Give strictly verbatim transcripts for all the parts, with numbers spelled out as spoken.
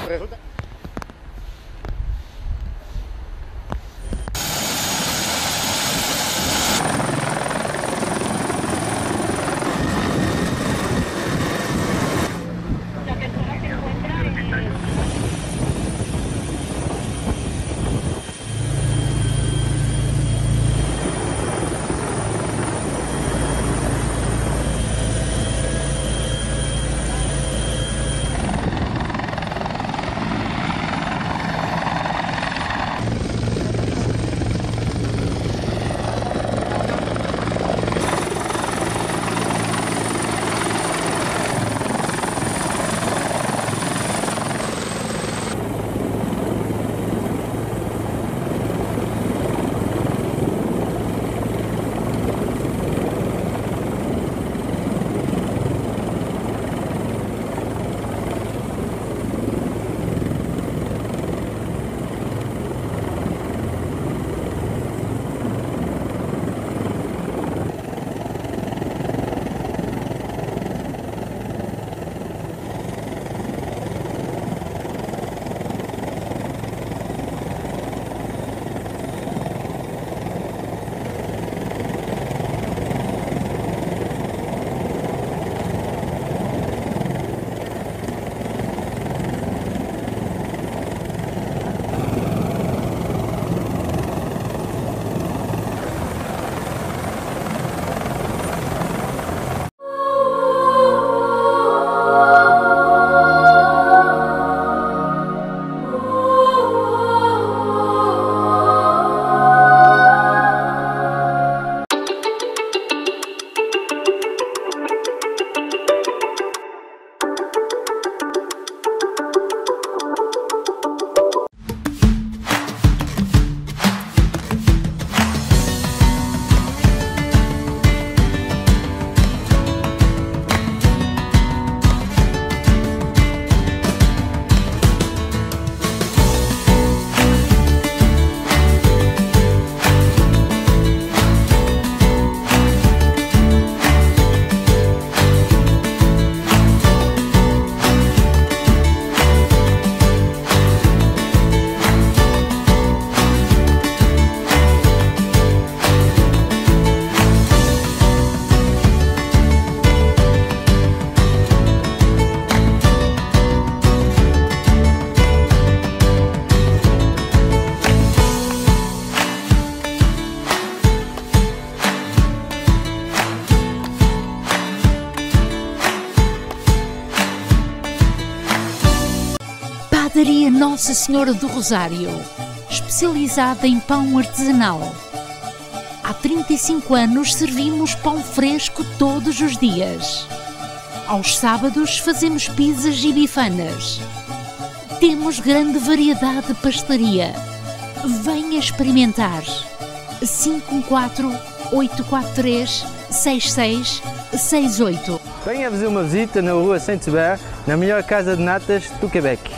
Padaria Nossa Senhora do Rosário, especializada em pão artesanal. Há trinta e cinco anos servimos pão fresco todos os dias. Aos sábados fazemos pizzas e bifanas. Temos grande variedade de pastelaria. Venha experimentar. cinco um quatro, oito quatro três, seis seis seis oito. Venha fazer uma visita na rua Saint-Hubert, na melhor casa de natas do Quebec.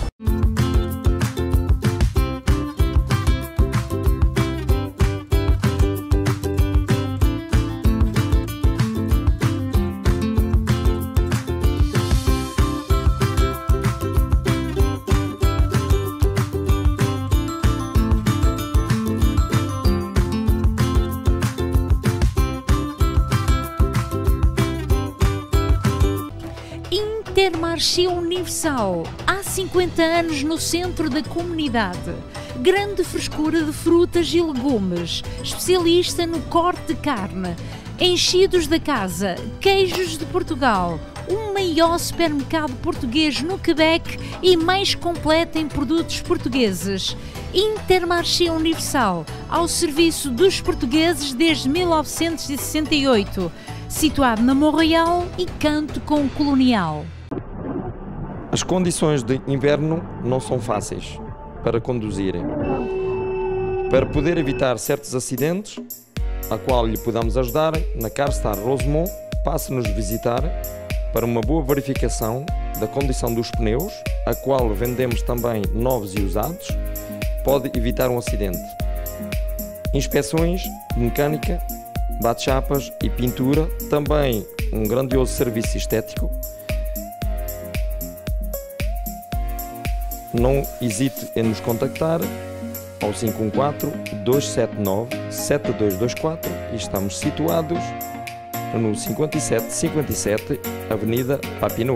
Intermarché Universal, há cinquenta anos no centro da comunidade. Grande frescura de frutas e legumes, especialista no corte de carne, enchidos da casa, queijos de Portugal, o maior supermercado português no Quebec e mais completo em produtos portugueses. Intermarché Universal, ao serviço dos portugueses desde mil novecentos e sessenta e oito, situado na Montreal e Canto com o Colonial. As condições de inverno não são fáceis para conduzirem. Para poder evitar certos acidentes, a qual lhe podemos ajudar, na Carstar Rosemont, passe-nos visitar para uma boa verificação da condição dos pneus, a qual vendemos também novos e usados, pode evitar um acidente. Inspeções de mecânica, bate-chapas e pintura, também um grandioso serviço estético. não hesite em nos contactar ao cinco um quatro, dois sete nove, sete dois dois quatro e estamos situados no cinquenta e sete cinquenta e sete Avenida Papineau.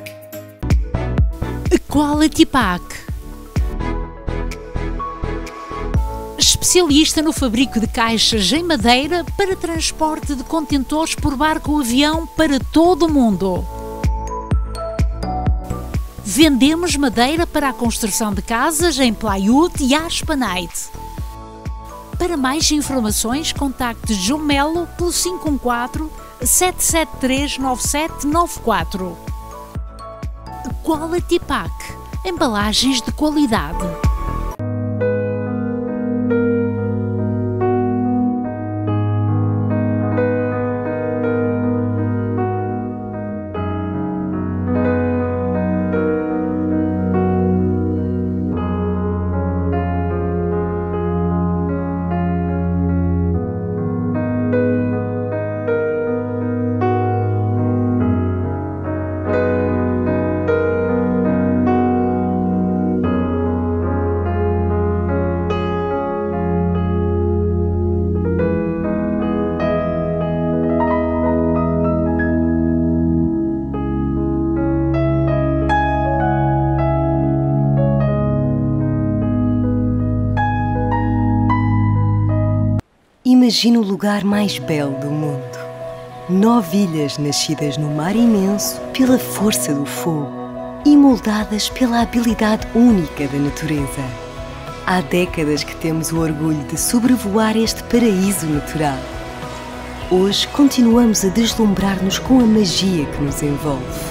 Quality Pack. Especialista no fabrico de caixas em madeira para transporte de contentores por barco ou avião para todo o mundo. Vendemos madeira para a construção de casas em Plywood e Aspenite. Para mais informações, contacte João Melo pelo cinco um quatro, sete sete três, nove sete nove quatro. Quality Pack. Embalagens de qualidade. Imagina o lugar mais belo do mundo. Nove ilhas nascidas no mar imenso pela força do fogo e moldadas pela habilidade única da natureza. Há décadas que temos o orgulho de sobrevoar este paraíso natural. Hoje continuamos a deslumbrar-nos com a magia que nos envolve.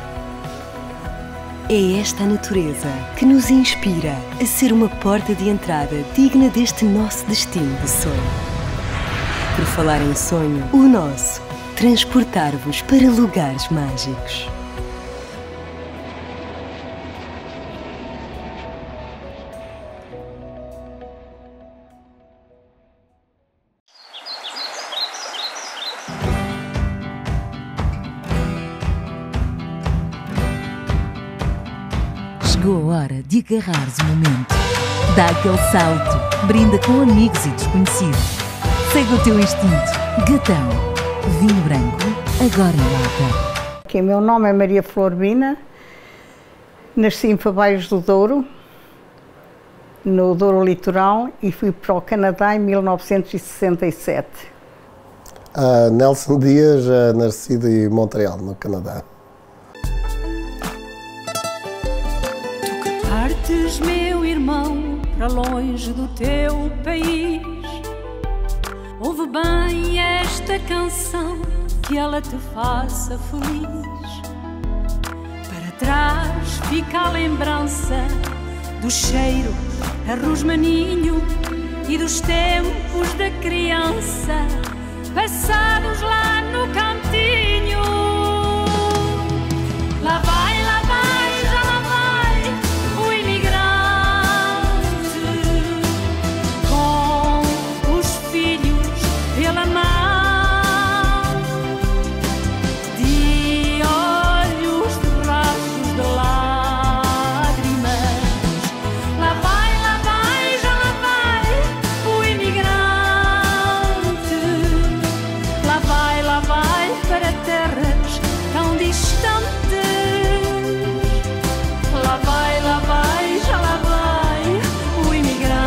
É esta a natureza que nos inspira a ser uma porta de entrada digna deste nosso destino de sonho. Por falar em sonho, o nosso, transportar-vos para lugares mágicos. Chegou a hora de agarrares o momento. Dá aquele salto, brinda com amigos e desconhecidos. Segue o teu instinto. Gatão. Vinho branco, agora em lata. Okay, meu nome é Maria Flor Bina. Nasci em Favaios do Douro, no Douro Litoral, e fui para o Canadá em mil novecentos e sessenta e sete. Uh, Nelson Dias, uh, nascido em Montreal, no Canadá. Tu que partes, meu irmão, para longe do teu país, ouve bem esta canção, que ela te faça feliz. Para trás fica a lembrança do cheiro a rosmaninho e dos tempos da criança, passados lá no cantinho. Lá vai, lá vai, já lá vai o imigrante, com os filhos pela mão, de olhos de rastros de lágrimas. Lá vai, lá vai, já lá vai o imigrante. Lá vai, lá vai para terras tão distantes. Lá vai, lá vai, já lá vai o imigrante.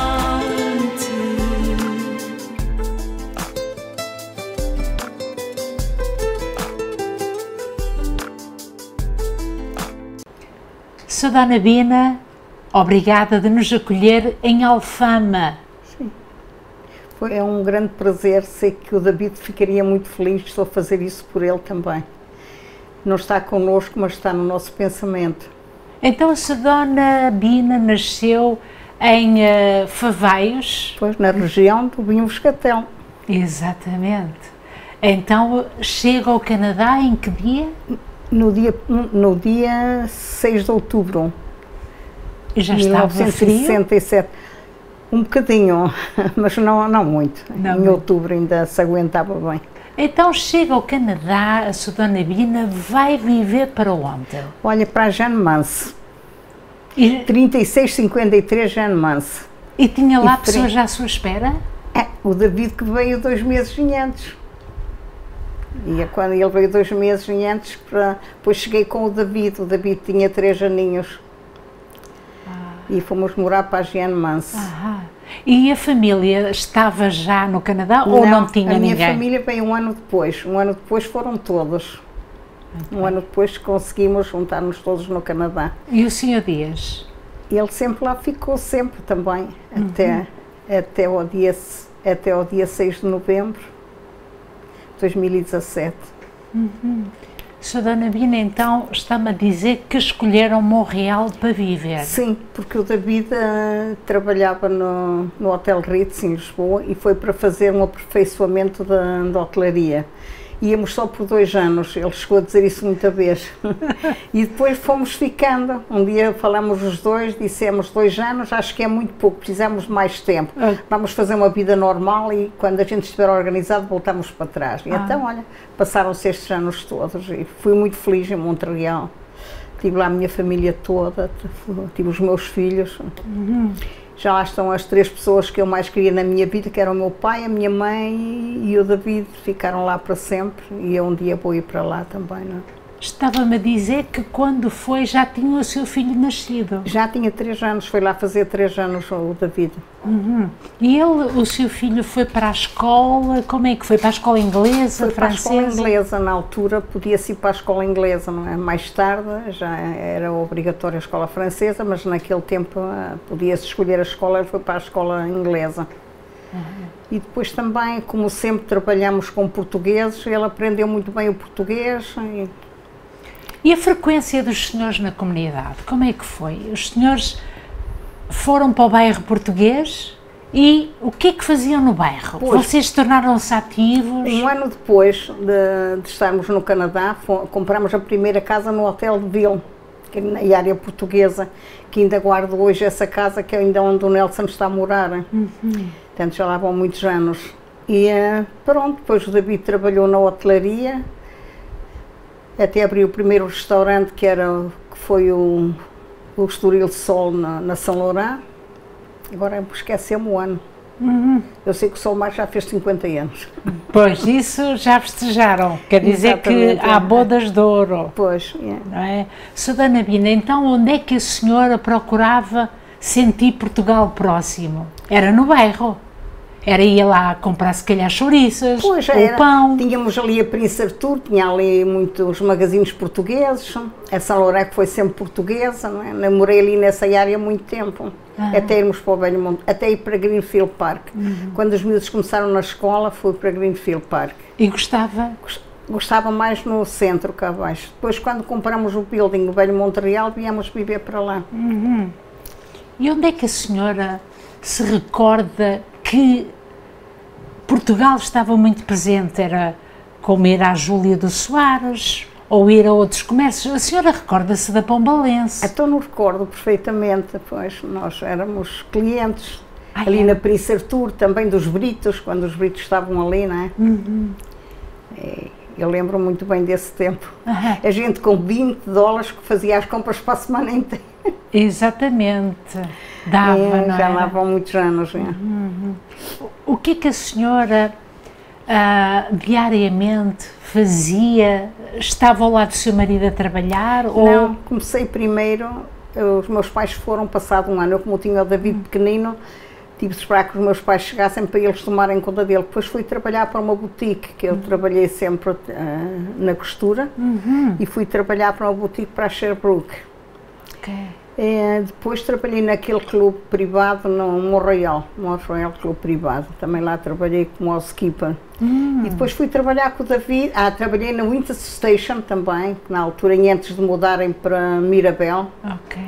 Sra. Dona Bina, obrigada de nos acolher em Alfama. Sim. Foi é um grande prazer, sei que o David ficaria muito feliz, estou a fazer isso por ele também. Não está connosco, mas está no nosso pensamento. Então a Sra. Dona Bina nasceu em uh, Favaios. Pois, na região do Vinho-Moscatel. Exatamente. Então chega ao Canadá em que dia? No dia, no dia seis de outubro E já de mil estava novecentos e frio? sessenta e sete. Um bocadinho, mas não, não muito. Não em muito. outubro ainda se aguentava bem. Então chega ao Canadá, a Sra. Dona Bina vai viver para onde? Olha, para a Jeanne Mance, E... trinta e seis cinquenta e três Janmance. E tinha lá e pessoas à sua espera? É, o David que veio dois meses antes. E é quando ele veio dois meses antes, para... depois cheguei com o David, o David tinha três aninhos. Ah. E fomos morar para a Janmance. Ah. E a família estava já no Canadá ou não, não tinha ninguém? A minha família veio um ano depois, um ano depois foram todos. Okay. Um ano depois conseguimos juntar-nos todos no Canadá. E o senhor Dias? Ele sempre lá ficou, sempre também, uhum. até, até, ao dia, até ao dia seis de novembro de dois mil e dezassete. Uhum. senhora Dona Bina, então está-me a dizer que escolheram Montreal para viver? Sim, porque o David uh, trabalhava no, no Hotel Ritz em Lisboa e foi para fazer um aperfeiçoamento da, da hotelaria. Íamos só por dois anos, ele chegou a dizer isso muita vez. E depois fomos ficando. Um dia falamos os dois, dissemos dois anos, acho que é muito pouco, precisamos de mais tempo. Ah. Vamos fazer uma vida normal e quando a gente estiver organizado voltamos para trás. E ah. então, olha, passaram-se estes anos todos e fui muito feliz em Montreal. Tive lá a minha família toda, tive os meus filhos. Uhum. Já lá estão as três pessoas que eu mais queria na minha vida, que eram o meu pai, a minha mãe e o David, ficaram lá para sempre e eu um dia vou ir para lá também, não é? Estava-me a dizer que quando foi já tinha o seu filho nascido. Já tinha três anos, foi lá fazer três anos o David. Uhum. E ele, o seu filho foi para a escola, como é que foi? Para a escola inglesa, foi francesa? Para a escola inglesa, na altura podia-se ir para a escola inglesa, não é? Mais tarde já era obrigatória a escola francesa, mas naquele tempo podia-se escolher a escola, ele foi para a escola inglesa. Uhum. E depois também, como sempre trabalhamos com portugueses, ele aprendeu muito bem o português. E, E a frequência dos senhores na comunidade, como é que foi? Os senhores foram para o bairro português e o que é que faziam no bairro? Pois, vocês tornaram-se ativos? Um ano depois de, de estarmos no Canadá, compramos a primeira casa no Hotel de Ville, que é na área portuguesa, que ainda guardo hoje essa casa, que é ainda onde o Nelson está a morar. Uhum. Portanto, já lá vão muitos anos. E pronto, depois o David trabalhou na hotelaria, até abriu o primeiro restaurante, que, era, que foi o, o Estoril Sol na, na São Laurent. Agora esquecemos o ano. Uhum. Eu sei que o Sol Mais já fez cinquenta anos. Pois, isso já festejaram. Quer dizer Exatamente, que há bodas de ouro. Pois, é. Não é? senhora Dona Bina, então onde é que a senhora procurava sentir Portugal próximo? Era no bairro? Era ir lá comprar se calhar chouriças, pois, ou era. Pão. Tínhamos ali a Prince Arthur, tinha ali muitos magazines portugueses, a São Lourenço foi sempre portuguesa, não é? Namorei ali nessa área há muito tempo, ah. até irmos para o Velho Monte, até ir para Greenfield Park. Uhum. Quando os miúdos começaram na escola, fui para Greenfield Park. E gostava? Gostava mais no centro, cá abaixo. Depois, quando compramos o building, o Velho Montreal, viemos viver para lá. Uhum. E onde é que a senhora se recorda que Portugal estava muito presente? Era como ir à Júlia do Soares ou ir a outros comércios. A senhora recorda-se da Pombalense? Então não recordo perfeitamente, pois nós éramos clientes. Ai, ali é. Na Prince Arthur, também dos Britos, quando os Britos estavam ali, não é? Uhum. É, eu lembro muito bem desse tempo. Uhum. A gente com vinte dólares que fazia as compras para a semana inteira. Exatamente. Dava, é, não já era? lá vão muitos anos. É. Uhum. O que é que a senhora uh, diariamente fazia? Estava ao lado do seu marido a trabalhar? Não, ou... comecei primeiro, os meus pais foram passado um ano, eu como tinha o David uhum. pequenino, tive de esperar que os meus pais chegassem para eles tomarem conta dele. Depois fui trabalhar para uma boutique, que eu uhum. trabalhei sempre uh, na costura, uhum. e fui trabalhar para uma boutique para a Sherbrooke. Okay. É, depois trabalhei naquele clube privado no Montreal, no Montreal Clube Privado, também lá trabalhei como housekeeper. Hum. E depois fui trabalhar com o David, ah, trabalhei na Winter Station também, na altura, antes de mudarem para Mirabel. Ok.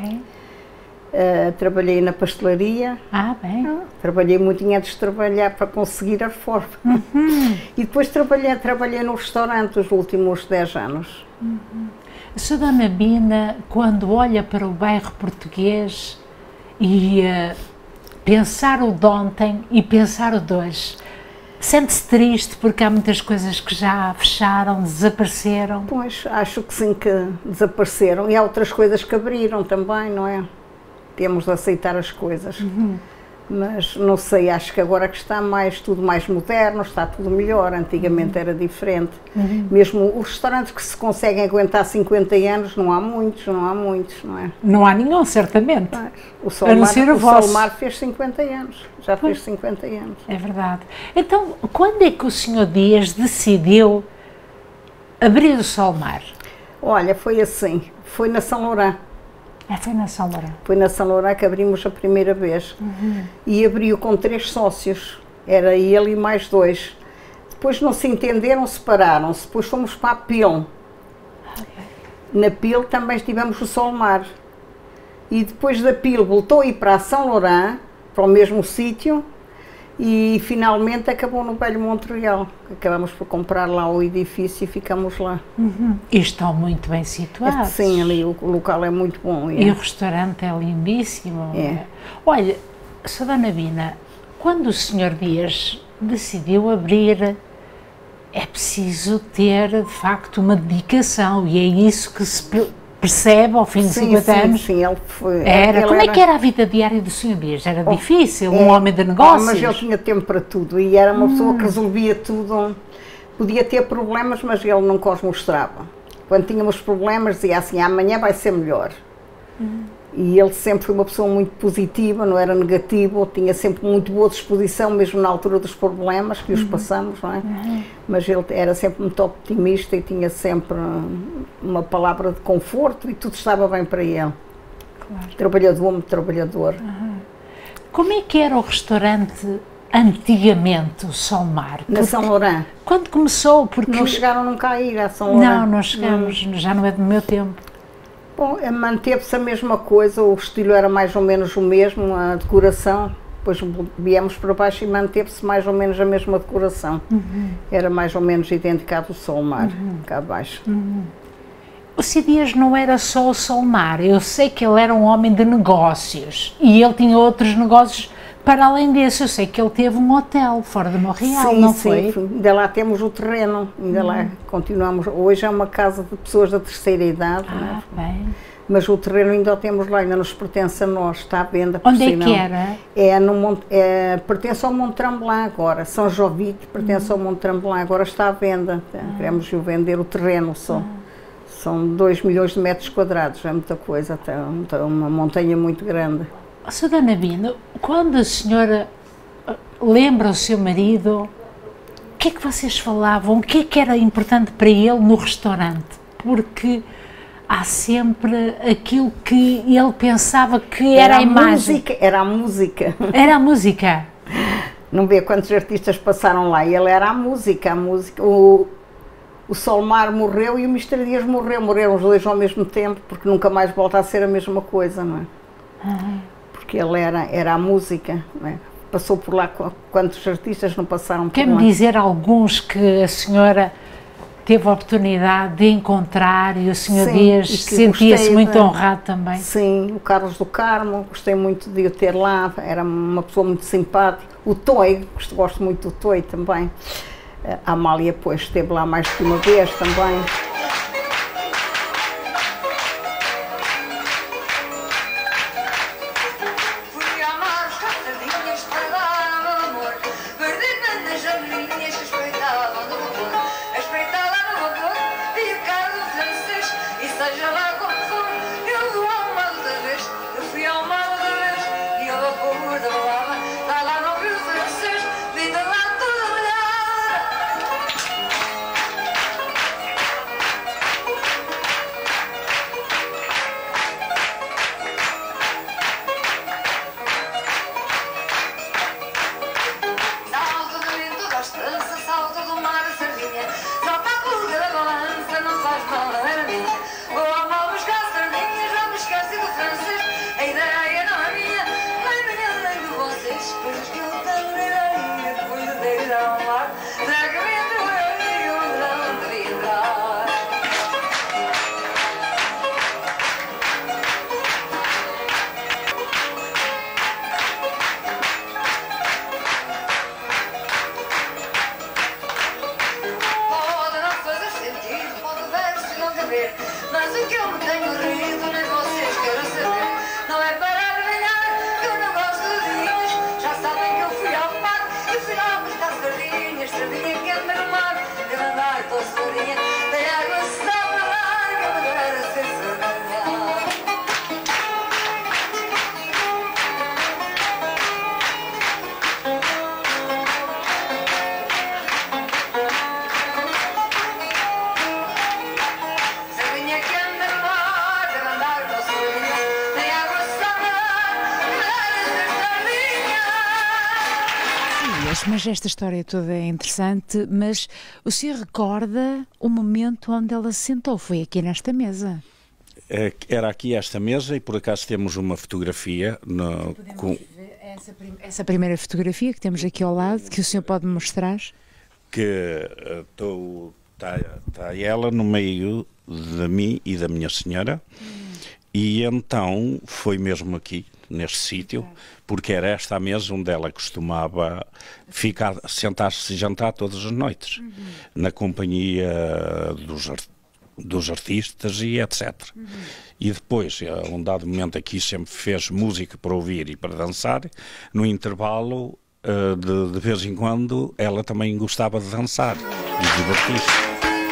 Uh, trabalhei na pastelaria. Ah, bem. Ah, trabalhei muito antes de trabalhar para conseguir a reforma. Uhum. E depois trabalhei, trabalhei no restaurante os últimos dez anos. Uhum. A senhora Dona Bina, quando olha para o bairro português e uh, pensar o de ontem e pensar o de hoje, sente-se triste porque há muitas coisas que já fecharam, desapareceram? Pois, acho que sim, que desapareceram, e há outras coisas que abriram também, não é? temos de aceitar as coisas. Uhum. Mas não sei, acho que agora que está mais, tudo mais moderno, está tudo melhor, antigamente era diferente. Uhum. Mesmo os restaurantes que se conseguem aguentar cinquenta anos, não há muitos, não há muitos, não é? Não há nenhum, certamente. O Solmar, A não ser o o vosso. Solmar fez cinquenta anos, já Pois. fez cinquenta anos. É verdade. Então, quando é que o senhor Dias decidiu abrir o Solmar? Olha, foi assim, foi na São Lourenço. É, foi na São Lourenço. Foi na São Lourenço que abrimos a primeira vez. Uhum. E abriu com três sócios, era ele e mais dois. Depois não se entenderam, separaram-se, depois fomos para a Pil. Na Pil também tivemos o Solmar. E depois da Pil voltou a ir para a São Lourenço, para o mesmo sítio, e finalmente acabou no Velho Montreal. Acabamos por comprar lá o edifício e ficamos lá. Uhum. E estão muito bem situados. Sim, ali o local é muito bom. E É. o restaurante é lindíssimo. É. Olha, Sra. Dona Bina, quando o senhor Dias decidiu abrir, é preciso ter, de facto, uma dedicação, e é isso que se per- percebe ao fim de Sim, cinquenta sim, anos. sim, ele foi. Era. ele Como é que era a vida diária do senhor Dias? Era Oh, difícil? é. Um homem de Ah, negócios? mas ele tinha tempo para tudo e era uma pessoa que resolvia tudo. Podia ter problemas, mas ele nunca os mostrava. Quando tínhamos problemas, dizia assim: amanhã vai ser melhor. E ele sempre foi uma pessoa muito positiva, não era negativo, tinha sempre muito boa disposição, mesmo na altura dos problemas que os passamos, não é? Mas ele era sempre muito optimista e tinha sempre uma palavra de conforto e tudo estava bem para ele. Claro. Trabalhador, muito trabalhador. Como é que era o restaurante antigamente, o Solmar? Na Porque- São Lourenço. Quando começou? Porque Não chegaram nunca a ir à São Lourenço. Não, não chegamos, já não é do meu tempo. Bom, manteve-se a mesma coisa, o estilo era mais ou menos o mesmo, a decoração, depois viemos para baixo e manteve-se mais ou menos a mesma decoração. Era mais ou menos idêntico ao Solmar, cá abaixo. O senhor Dias não era só o Solmar, eu sei que ele era um homem de negócios e ele tinha outros negócios para além desse. Eu sei que ele teve um hotel fora de Montreal, Sim, não sim, foi? ainda lá temos o terreno, ainda lá continuamos. Hoje é uma casa de pessoas da terceira idade, Ah, né? bem. Mas o terreno ainda o temos lá, ainda nos pertence a nós, está à venda. por Onde é sinal. que era? É no Monte, é, pertence ao Monte Tremblant agora, São Jovite pertence ao Monte Tremblant, agora está à venda. Queremos o vender o terreno só. São dois milhões de metros quadrados, é muita coisa, até uma montanha muito grande. Oh, senhora Dona Bina, quando a senhora ah, lembra o seu marido, o que é que vocês falavam? O que é que era importante para ele no restaurante? Porque há sempre aquilo que ele pensava que era, a imagem. Música, era a música. Era a música. Não vê quantos artistas passaram lá, e ele era a música, a música. O, o Solmar morreu e o mister Dias morreu, morreram os dois ao mesmo tempo, porque nunca mais volta a ser a mesma coisa, não é? Porque ele era, era a música, não é? Passou por lá, quantos artistas não passaram por lá? Quer-me dizer alguns que a senhora teve a oportunidade de encontrar e o senhor Sim, Dias e que sentia-se gostei muito de- honrado também? Sim, o Carlos do Carmo, gostei muito de o ter lá, era uma pessoa muito simpática. O Toy, gosto, gosto muito do Toy também. A Amália, pois, esteve lá mais do que uma vez também. Fui amar as cartadinhas para dar ao amor. Perdi-me nas janelinhas que espreitavam do vapor. A espreitar lá no vapor e o carro francês. E seja lá como for, eu vou ao mar outra vez. Eu fui ao mar outra vez e o vapor da balada. Lá lá no rio francês, vida lá toda molhada. Salto do vento da estrança, salto do mar a sardinha. Salta a pulga da balança, não faz mal, não era minha. Vou ao mal mas esta história toda é interessante, mas o senhor recorda o momento onde ela se sentou? Foi aqui nesta mesa? Era aqui esta mesa e por acaso temos uma fotografia no, com... Essa, prim essa primeira fotografia que temos aqui ao lado, que o senhor pode mostrar? Que está tá ela no meio de mim e da minha senhora, hum. e então foi mesmo aqui, neste sítio, porque era esta a mesa onde ela costumava ficar, sentar-se e jantar todas as noites, uhum. na companhia dos, dos artistas e etcétera. Uhum. E depois, a um dado momento aqui, sempre fez música para ouvir e para dançar. No intervalo, de, de vez em quando, ela também gostava de dançar e divertir-se.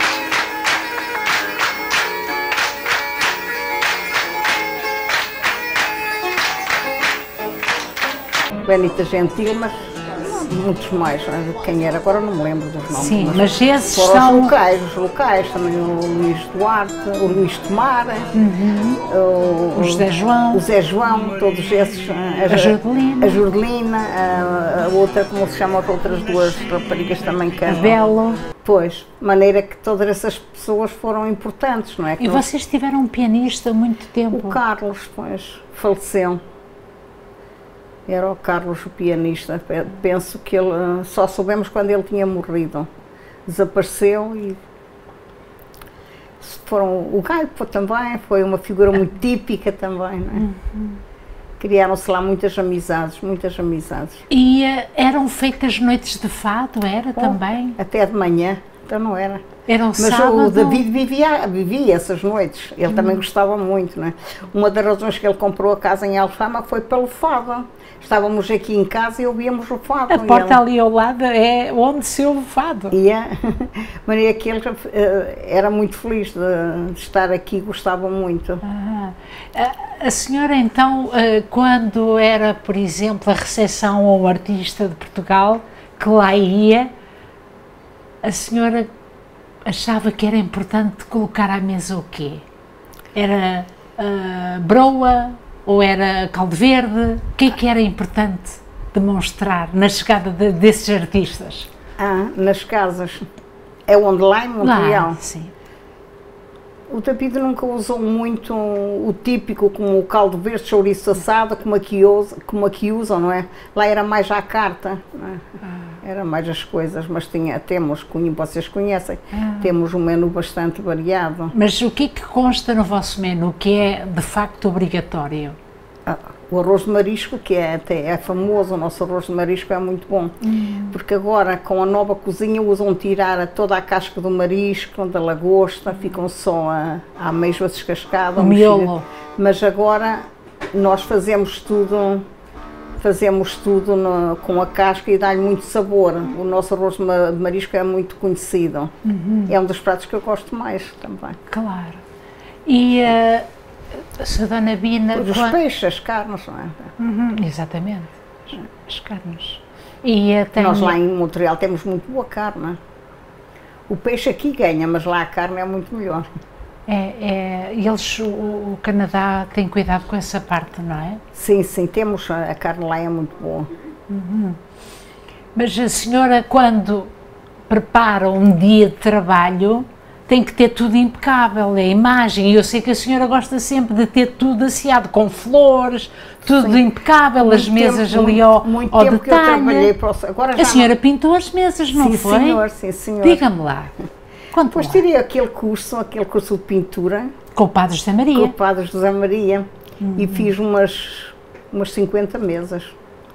Benita Gentil, mas muitos mais. Quem era agora não me lembro dos nomes. Sim, mas, mas esses foram são... os locais, os locais, também o Luís Duarte, o Luís Tomar, uhum. o, o José João, o Zé João, todos esses, a, a Jordelina, a, Jordelina a, a outra, como se chama, as outras duas raparigas também que a Belo. Pois, de maneira que todas essas pessoas foram importantes, não é? Que e nós... vocês tiveram um pianista há muito tempo? O Carlos, pois, faleceu. Era o Carlos, o pianista. Penso que ele, só soubemos quando ele tinha morrido. Desapareceu e foram, o Gaipo também, foi uma figura muito típica também, não é? Uhum. Criaram-se lá muitas amizades, muitas amizades. E uh, eram feitas noites de fado, era Bom, também? Até de manhã, então não era. Era um Mas sábado... o David vivia, vivia essas noites, ele hum. também gostava muito, não é? Uma das razões que ele comprou a casa em Alfama foi pelo fado. Estávamos aqui em casa e ouvíamos o fado. A porta ali ao lado é onde se ouve o fado. E é, Maria que ele uh, era muito feliz de, de estar aqui, gostava muito. Ah, a, a senhora então, uh, quando era, por exemplo, a recepção ao artista de Portugal, que lá ia, a senhora achava que era importante colocar à mesa o quê? Era uh, broa? Ou era caldo verde? O que é que era importante demonstrar na chegada de, desses artistas? Ah, nas casas. É onde lá em Montreal? Lá, sim. O David nunca usou muito o típico, como o caldo verde, chouriço assado, como aqui, usa, como aqui usam, não é? Lá era mais à carta, não é? Ah. Era mais as coisas, mas tinha, temos, vocês conhecem, ah. temos um menu bastante variado. Mas o que é que consta no vosso menu, que é de facto obrigatório? Ah, o arroz de marisco, que é até é famoso, o nosso arroz de marisco é muito bom, hum. porque agora com a nova cozinha usam tirar toda a casca do marisco, da lagosta, ficam só a, a ameijoa descascada, o miolo. Mas agora nós fazemos tudo, fazemos tudo no, com a casca e dá-lhe muito sabor. O nosso arroz de marisco é muito conhecido, uhum. é um dos pratos que eu gosto mais também. Claro. E uh... a sua Dona Bina... Os quando... peixes, as carnes, não é? Uhum, exatamente, as carnes. E uh, tem... Nós lá em Montreal temos muito boa carne. O peixe aqui ganha, mas lá a carne é muito melhor. É, é, eles, o, o Canadá tem cuidado com essa parte, não é? Sim, sim, temos, a carne lá é muito boa. Uhum. Mas a senhora, quando prepara um dia de trabalho, tem que ter tudo impecável, é a imagem, e eu sei que a senhora gosta sempre de ter tudo asseado, com flores, tudo sim. impecável, muito as mesas tempo, ali ao, muito ao tempo detalhe. Que eu trabalhei para o... Agora já a senhora não... pintou as mesas, não sim, foi? Sim, senhor, sim, senhor. Diga-me lá. Depois tirei aquele curso, aquele curso de pintura. Com o Padre José Maria. Com o Padre José Maria, uhum. e fiz umas, umas cinquenta mesas.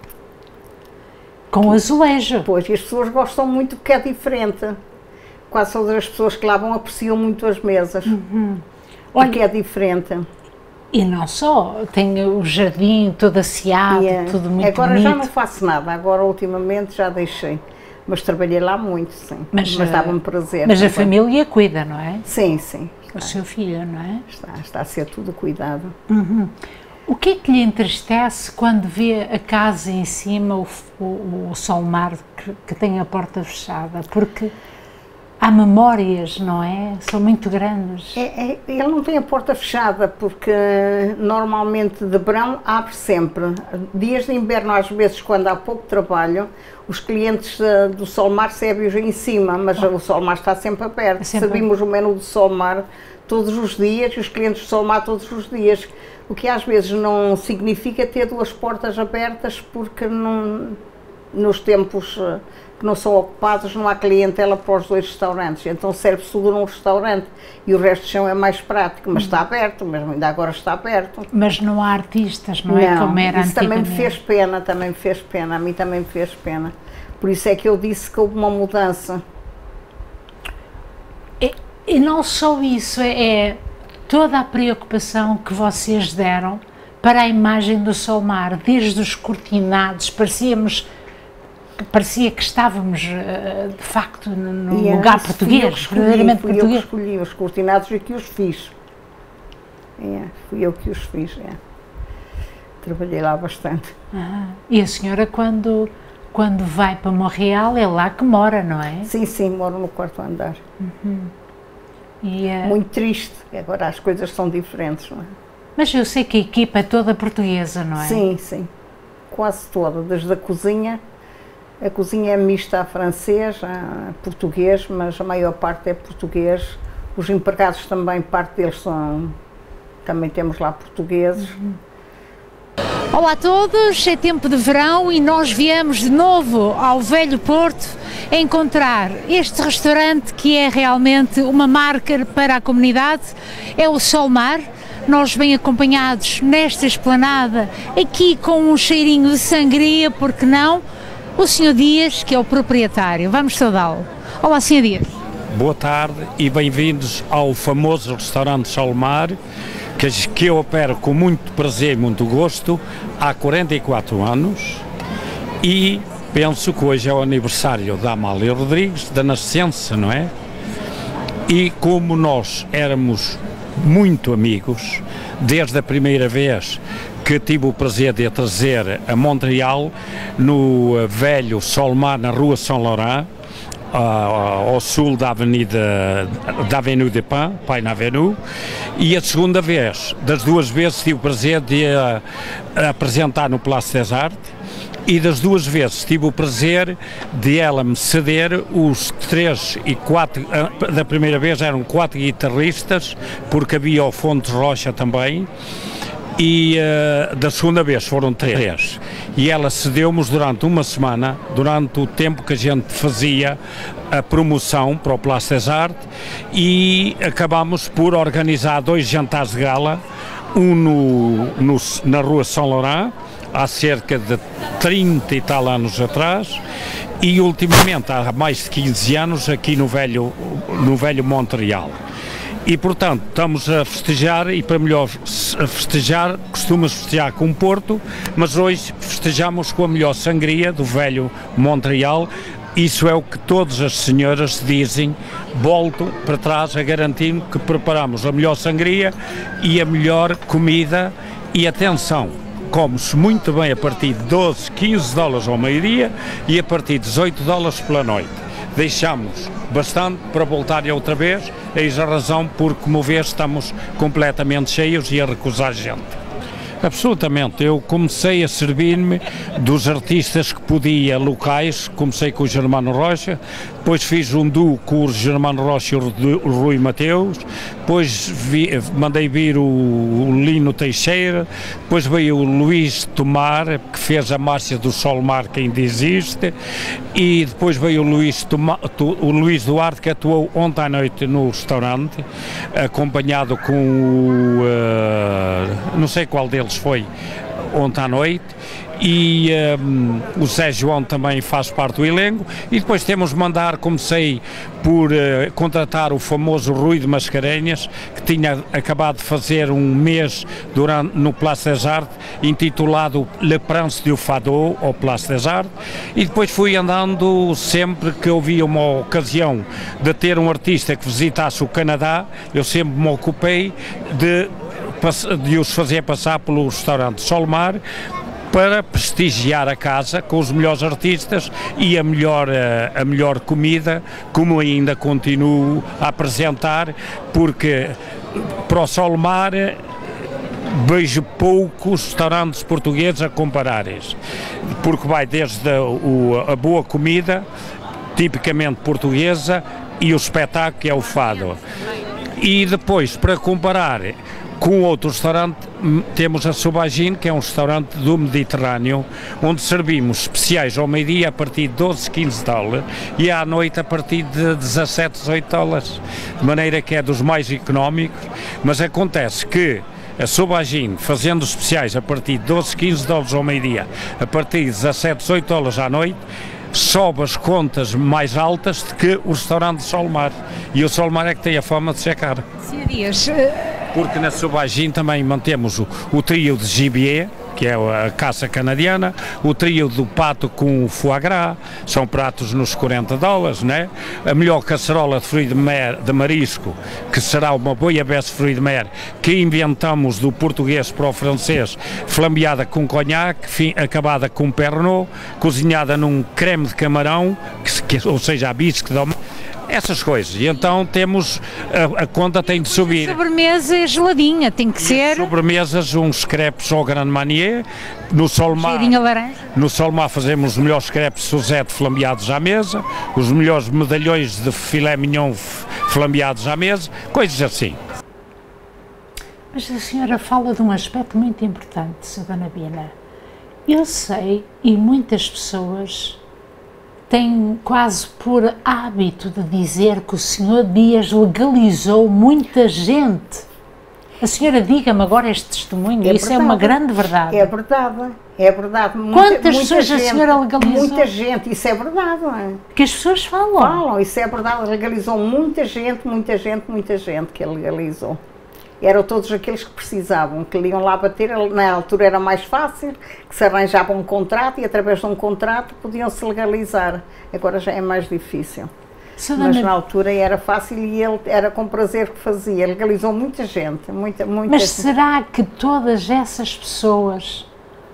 Com azulejo? Pois, e as pessoas gostam muito porque é diferente. Quase todas as pessoas que lá vão apreciam muito as mesas, uhum. porque Olha, é diferente. E não só, tem o jardim todo asseado, yeah. tudo muito agora bonito. Agora já não faço nada, agora ultimamente já deixei, mas trabalhei lá muito, sim, mas, mas dava-me prazer. Mas também. A família cuida, não é? Sim, sim. O seu filho, não é? Está, está a ser tudo cuidado. Uhum. O que é que lhe entristece quando vê a casa em cima, o, o, o Solmar, que, que tem a porta fechada? Porque... há memórias, não é? São muito grandes. É, é, ele não tem a porta fechada, porque normalmente de verão abre sempre. Dias de inverno, às vezes, quando há pouco trabalho, os clientes uh, do Solmar servem-os em cima, mas oh. o Solmar está sempre aberto. É sempre... Sabemos o menu do Solmar todos os dias e os clientes do Solmar todos os dias, o que às vezes não significa ter duas portas abertas, porque não, nos tempos uh, que não são ocupados não há clientela para os dois restaurantes, então serve-se tudo num restaurante e o resto do chão é mais prático, mas está aberto, mesmo ainda agora está aberto. Mas não há artistas, não, não é como era isso antigamente. Também me fez pena, também me fez pena, a mim também me fez pena. Por isso é que eu disse que houve uma mudança. E, e não só isso, é, é toda a preocupação que vocês deram para a imagem do Solmar, desde os cortinados, parecíamos... Parecia que estávamos, de facto, no yeah, lugar português, escolhi, verdadeiramente fui português. Eu que escolhi os cortinados e que os fiz. Yeah, fui eu que os fiz, yeah. Trabalhei lá bastante. Ah, e a senhora, quando, quando vai para Montreal, é lá que mora, não é? Sim, sim, moro no quarto andar. Uhum. E, uh... Muito triste, agora as coisas são diferentes, não é? Mas eu sei que a equipa é toda portuguesa, não é? Sim, sim, quase toda, desde a cozinha. A cozinha é mista a francês, a português, mas a maior parte é português. Os empregados também, parte deles são, também temos lá portugueses. Uhum. Olá a todos, é tempo de verão e nós viemos de novo ao Velho Porto encontrar este restaurante que é realmente uma marca para a comunidade, é o Solmar. Nós bem acompanhados nesta esplanada, aqui com um cheirinho de sangria, porque não? O senhor Dias, que é o proprietário. Vamos saudá-lo. Olá, senhor Dias. Boa tarde e bem-vindos ao famoso restaurante Solmar, que, que eu opero com muito prazer e muito gosto há quarenta e quatro anos, e penso que hoje é o aniversário da Amália Rodrigues, da nascença, não é? E como nós éramos muito amigos, desde a primeira vez que tive o prazer de a trazer a Montreal, no velho Solmar, na rua São Laurent, uh, ao sul da Avenida, da Avenue de Pain, Pain Avenue, e a segunda vez, das duas vezes, tive o prazer de a, a apresentar no Place des Arts, e das duas vezes tive o prazer de ela me ceder os três e quatro, da primeira vez eram quatro guitarristas, porque havia o Fontes Rocha também, e uh, da segunda vez foram três, e ela cedeu-nos durante uma semana, durante o tempo que a gente fazia a promoção para o Place des Arts, e acabámos por organizar dois jantares de gala, um no, no, na rua São Laurent, há cerca de trinta e tal anos atrás, e ultimamente há mais de quinze anos aqui no velho, no velho Montreal. E, portanto, estamos a festejar, e para melhor festejar, costumamos festejar com o Porto, mas hoje festejamos com a melhor sangria do velho Montreal. Isso é o que todas as senhoras dizem, volto para trás a garantir que preparamos a melhor sangria e a melhor comida. E atenção, come-se muito bem a partir de doze, quinze dólares ao meio-dia e a partir de dezoito dólares pela noite. Deixamos bastante para voltar outra vez, eis a razão por, como vês, estamos completamente cheios e a recusar gente. Absolutamente, eu comecei a servir-me dos artistas que podia, locais, comecei com o Germano Rocha, depois fiz um duo com o Germano Rocha e o Rui Mateus, depois vi, mandei vir o, o Lino Teixeira, depois veio o Luís Tomar, que fez a Marcha do Solmar, que ainda existe, e depois veio o Luís, Tomar, o Luís Duarte, que atuou ontem à noite no restaurante, acompanhado com o, uh, não sei qual deles foi, ontem à noite, e um, o Zé João também faz parte do elenco, e depois temos de mandar, comecei por uh, contratar o famoso Rui de Mascarenhas, que tinha acabado de fazer um mês durante, no Place des Arts, intitulado Le Prince du Fado, ao Place des Arts, e depois fui andando sempre que havia uma ocasião de ter um artista que visitasse o Canadá, eu sempre me ocupei de de os fazer passar pelo restaurante Solmar, para prestigiar a casa com os melhores artistas e a melhor, a melhor comida, como ainda continuo a apresentar, porque para o Solmar vejo poucos restaurantes portugueses a comparar isso, porque vai desde a, o, a boa comida, tipicamente portuguesa, e o espetáculo que é o fado. E depois, para comparar com outro restaurante, temos a Sobagine, que é um restaurante do Mediterrâneo, onde servimos especiais ao meio-dia a partir de doze, quinze dólares e à noite a partir de dezassete, dezoito dólares, de maneira que é dos mais económicos, mas acontece que a Sobagine, fazendo especiais a partir de doze, quinze dólares ao meio-dia, a partir de dezassete, dezoito dólares à noite, sobe as contas mais altas do que o restaurante de Solmar. E o Solmar é que tem a fama de ser caro. senhor Dias, Porque na Sobagine também mantemos o, o trio de gibier, que é a caça canadiana, o trio do pato com o foie gras, são pratos nos quarenta dólares, né? A melhor caçarola de fruto de, mer, de marisco, que será uma bouillabaisse fruto de mer, que inventamos do português para o francês, flambeada com conhaque, fim, acabada com pernod, cozinhada num creme de camarão, que, que, ou seja, a bisque de essas coisas, e então temos, a, a conta tem de subir. A sobremesa é geladinha, tem que ser. Sobremesas, uns crepes ao Grand Marnier, no Solmar, cheirinho a laranja. No Solmar fazemos os melhores crepes Suzette flambeados à mesa, os melhores medalhões de filé mignon flambeados à mesa, coisas assim. Mas a senhora fala de um aspecto muito importante, senhora Dona Bina. Eu sei, e muitas pessoas tem quase por hábito de dizer que o senhor Dias legalizou muita gente. A senhora diga-me agora este testemunho, é isso verdade. É uma grande verdade. É verdade, é verdade. Muita, Quantas muita pessoas gente, a senhora legalizou? Muita gente, isso é verdade. Não é? Que as pessoas falam. Falam, isso é verdade, legalizou muita gente, muita gente, muita gente que legalizou. Eram todos aqueles que precisavam, que iam lá bater, na altura era mais fácil, que se arranjava um contrato e através de um contrato podiam se legalizar. Agora já é mais difícil. Mas na altura era fácil e ele era com prazer que fazia, legalizou muita gente, muita, muita Mas gente. será que todas essas pessoas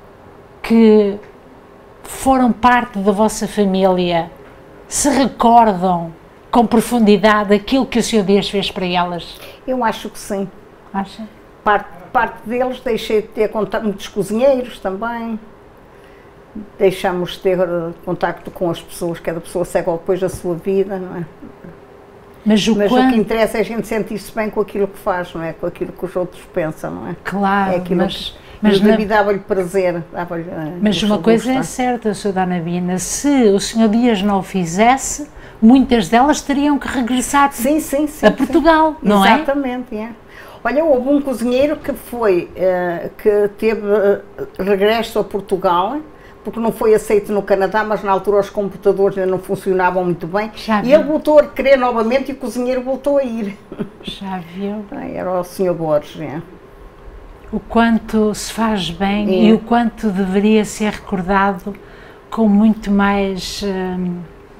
que foram parte da vossa família se recordam com profundidade aquilo que o senhor Dias fez para elas? Eu acho que sim. Acha? Parte, parte deles deixei de ter contato, muitos cozinheiros também, deixámos de ter contacto com as pessoas, cada pessoa segue depois da sua vida, não é? Mas, o, Mas quando... o que interessa é a gente sentir-se bem com aquilo que faz, não é? Com aquilo que os outros pensam, não é? Claro, é aquilo mas... que... Mas na... dava-lhe prazer. Dava mas uma coisa é certa, senhora Dona Bina, se o senhor Dias não o fizesse, muitas delas teriam que regressar sim, sim, sim, a Portugal, sim. não Exatamente, é? Exatamente, é. Olha, houve um cozinheiro que foi, uh, que teve uh, regresso a Portugal, porque não foi aceito no Canadá, mas na altura os computadores ainda não funcionavam muito bem. Já e viu? Ele voltou a querer novamente e o cozinheiro voltou a ir. Já viu? Era o senhor Borges, é. O quanto se faz bem é. E o quanto deveria ser recordado com muito mais... Hum,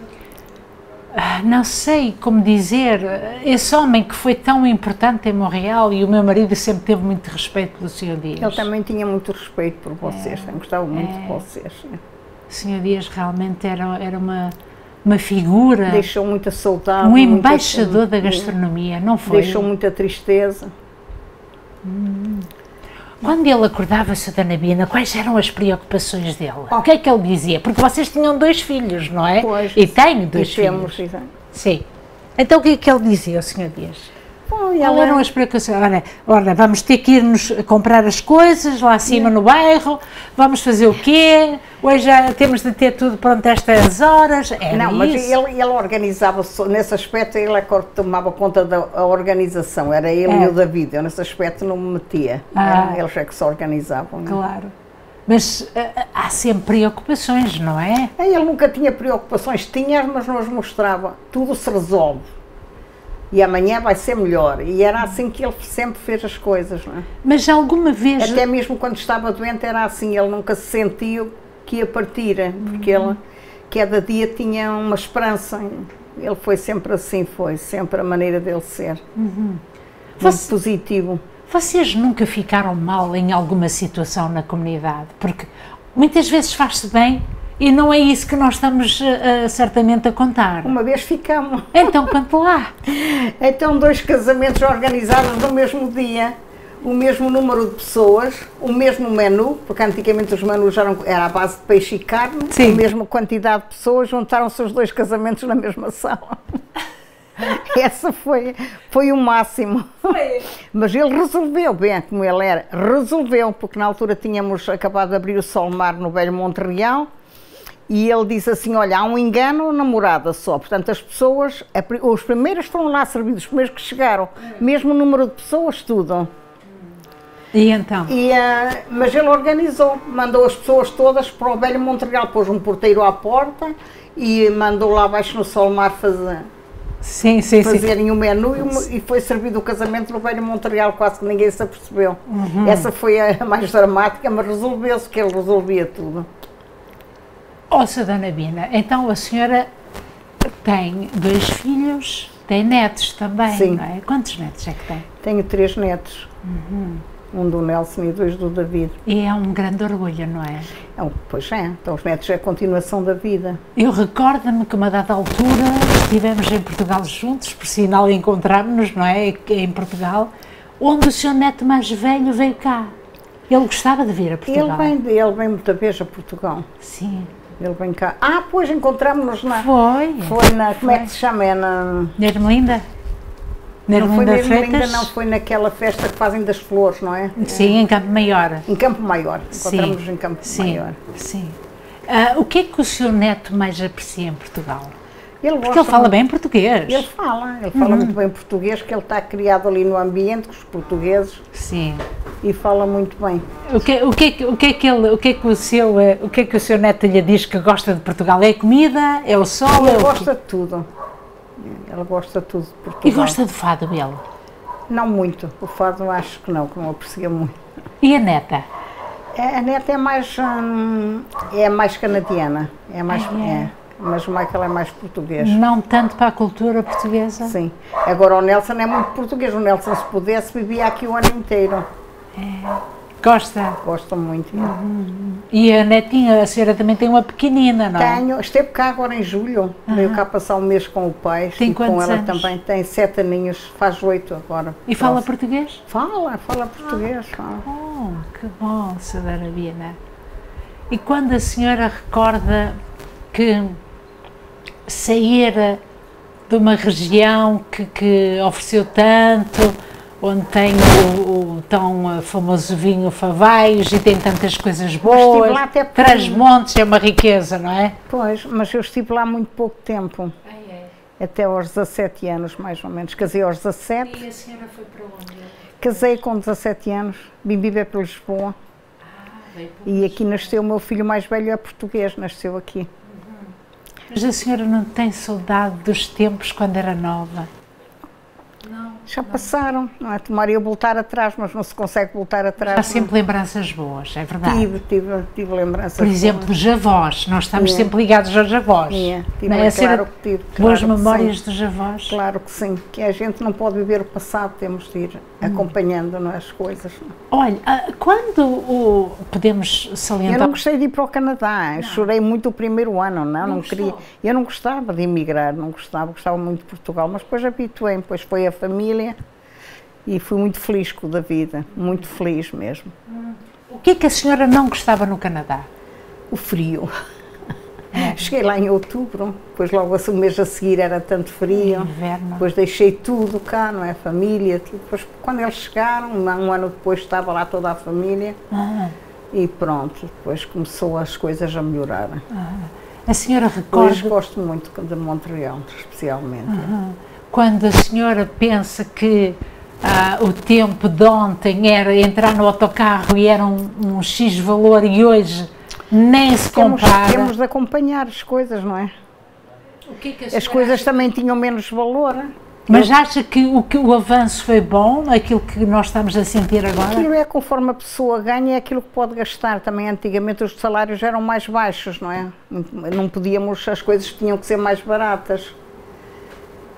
não sei como dizer, esse homem que foi tão importante em Montreal, e o meu marido sempre teve muito respeito pelo senhor Dias. Ele também tinha muito respeito por vocês, é, gostava muito é, de vocês. É. O senhor Dias realmente era, era uma, uma figura... Deixou muita saudade. Um embaixador muita, da gastronomia, não foi? Deixou muita tristeza. Hum. Quando ele acordava, senhora Dona Bina, quais eram as preocupações dele? Oh. O que é que ele dizia? Porque vocês tinham dois filhos, não é? Pois, e tenho dois e filhos. Temos, sim. Então o que é que ele dizia, o senhor Dias? Bom, Qual eram as preocupações? Olha, olha, vamos ter que ir-nos comprar as coisas lá acima no bairro, vamos fazer o quê? Hoje já temos de ter tudo pronto a estas horas. Era não, mas isso. ele, ele organizava, nesse aspecto ele é que tomava conta da organização, era ele é. e o David, eu nesse aspecto não me metia, ah. era, eles é que se organizavam. Claro. Mas uh, há sempre preocupações, não é? Ele nunca tinha preocupações, tinha, mas não as mostrava, tudo se resolve. E amanhã vai ser melhor. E era assim que ele sempre fez as coisas, não é? Mas alguma vez... Até mesmo quando estava doente era assim, ele nunca se sentiu que ia partir, porque uhum. ele, cada dia tinha uma esperança. Ele foi sempre assim, foi sempre a maneira dele ser. Uhum. Muito Você, positivo. Vocês nunca ficaram mal em alguma situação na comunidade? Porque Muitas vezes faz-se bem e não é isso que nós estamos uh, certamente a contar. Uma vez ficamos. Então, conta lá. Então, dois casamentos organizados no mesmo dia, o mesmo número de pessoas, o mesmo menu, porque antigamente os menus eram era à base de peixe e carne, Sim. a mesma quantidade de pessoas, juntaram-se os dois casamentos na mesma sala. Essa foi, foi o máximo. Foi. Mas ele resolveu, bem como ele era, resolveu, porque na altura tínhamos acabado de abrir o Solmar no Velho Montreal, e ele disse assim, olha, há um engano, namorada só, portanto as pessoas, os primeiros foram lá servidos, os primeiros que chegaram, mesmo número de pessoas, tudo. E então? E, uh, mas ele organizou, mandou as pessoas todas para o Velho Montreal, pôs um porteiro à porta e mandou lá abaixo no Solmar fazer, sim, sim, fazerem sim. o menu e, e foi servido o casamento no Velho Montreal, quase que ninguém se apercebeu. Uhum. Essa foi a mais dramática, mas resolveu-se que ele resolvia tudo. Ó, oh, Dona Bina, então a senhora tem dois filhos, tem netos também, sim. Não é? Quantos netos é que tem? Tenho três netos. Uhum. Um do Nelson e dois do David. E é um grande orgulho, não é? é pois é, então os netos é a continuação da vida. Eu recordo-me que uma dada altura estivemos em Portugal juntos, por sinal encontrámos-nos, não é, em Portugal, onde o seu neto mais velho veio cá. Ele gostava de vir a Portugal. Ele vem, ele vem muita vez a Portugal. Sim. Ele vem cá. Ah, pois encontramos-nos na... Foi. Foi na... Como foi. é que se chama? É na... Na Ermelinda? Na não foi na Ermelinda, não, foi naquela festa que fazem das flores, não é? Sim, em Campo Maior. Em Campo Maior, encontramos em Campo sim, Maior. Sim. Uh, o que é que o seu neto mais aprecia em Portugal? Ele Porque ele fala muito, bem português. Ele fala, ele fala uhum. muito bem português, que ele está criado ali no ambiente com os portugueses. Sim. E fala muito bem. O que, o que, o que é que ele, o que é que o seu, o que é que o seu neto lhe diz que gosta de Portugal? É a comida? É o sol? Ele é gosta o de tudo. Ele gosta de tudo de Portugal. E gosta de fado, ele? Não muito. O fado acho que não, que não aprecia muito. E a neta? É, a neta é mais, hum, é mais canadiana. É mais, ah, é. É, mas o Michael é mais português. Não tanto para a cultura portuguesa? Sim. Agora o Nelson é muito português. O Nelson, se pudesse, vivia aqui o ano inteiro. É. Gosta? Gosta muito. Uhum. E a netinha, a senhora também tem uma pequenina, não é? Tenho. Esteve cá agora em julho. Uhum. Veio cá passar um mês com o pai. Tem e quantos com ela anos? também. Tem sete aninhos. Faz oito agora. E fala Nossa. português? Fala, fala português. Ah, fala. Oh, que bom, senhora Bina. E quando a senhora recorda que sair de uma região que, que ofereceu tanto, onde tem o, o tão famoso vinho Favaios e tem tantas coisas boas, lá até por... Trás-Montes é uma riqueza, não é? Pois, mas eu estive lá muito pouco tempo, ah, é. até aos dezassete anos mais ou menos, casei aos dezassete. E a senhora foi para onde? Casei com dezassete anos, vim viver para Lisboa, ah, veio para e aqui nasceu o meu filho mais velho, é português, nasceu aqui. Uhum. Mas a senhora não tem saudade dos tempos quando era nova? Não, já não. passaram, não é? Tomaria voltar atrás, mas não se consegue voltar atrás. Há sempre não. lembranças boas, é verdade. Tive, tive, tive lembranças Por exemplo, boas. Os avós, nós estamos é. sempre ligados aos avós. É, tive, não é? Claro que tive. Boas Claro memórias dos avós. Claro que sim, que a gente não pode viver o passado, temos de ir hum. acompanhando não, as coisas. Olha, quando o, podemos salientar... Eu não gostei de ir para o Canadá, eu chorei muito o primeiro ano, não, não, não queria. Eu não gostava de emigrar, não gostava, gostava muito de Portugal, mas depois habituei-me, depois foi a família e fui muito feliz com a vida, muito feliz mesmo. Hum. O que é que a senhora não gostava no Canadá? O frio. É. Cheguei lá em outubro, depois logo o mês a seguir era tanto frio, inverno. Depois deixei tudo cá, não é? Família, tudo. Depois quando eles chegaram, um ano depois estava lá toda a família ah. e pronto, depois começou as coisas a melhorar. Ah. A senhora recorda... Hoje gosto muito de Montreal, especialmente. Ah. Quando a senhora pensa que ah, o tempo de ontem era entrar no autocarro e era um, um X valor e hoje nem se compara. Temos, temos de acompanhar as coisas, não é? O que é que as coisas também tinham menos valor. Mas Eu... acha que o, que o avanço foi bom, aquilo que nós estamos a sentir agora? Aquilo é conforme a pessoa ganha, é aquilo que pode gastar. Também antigamente os salários eram mais baixos, não é? Não podíamos, as coisas tinham que ser mais baratas.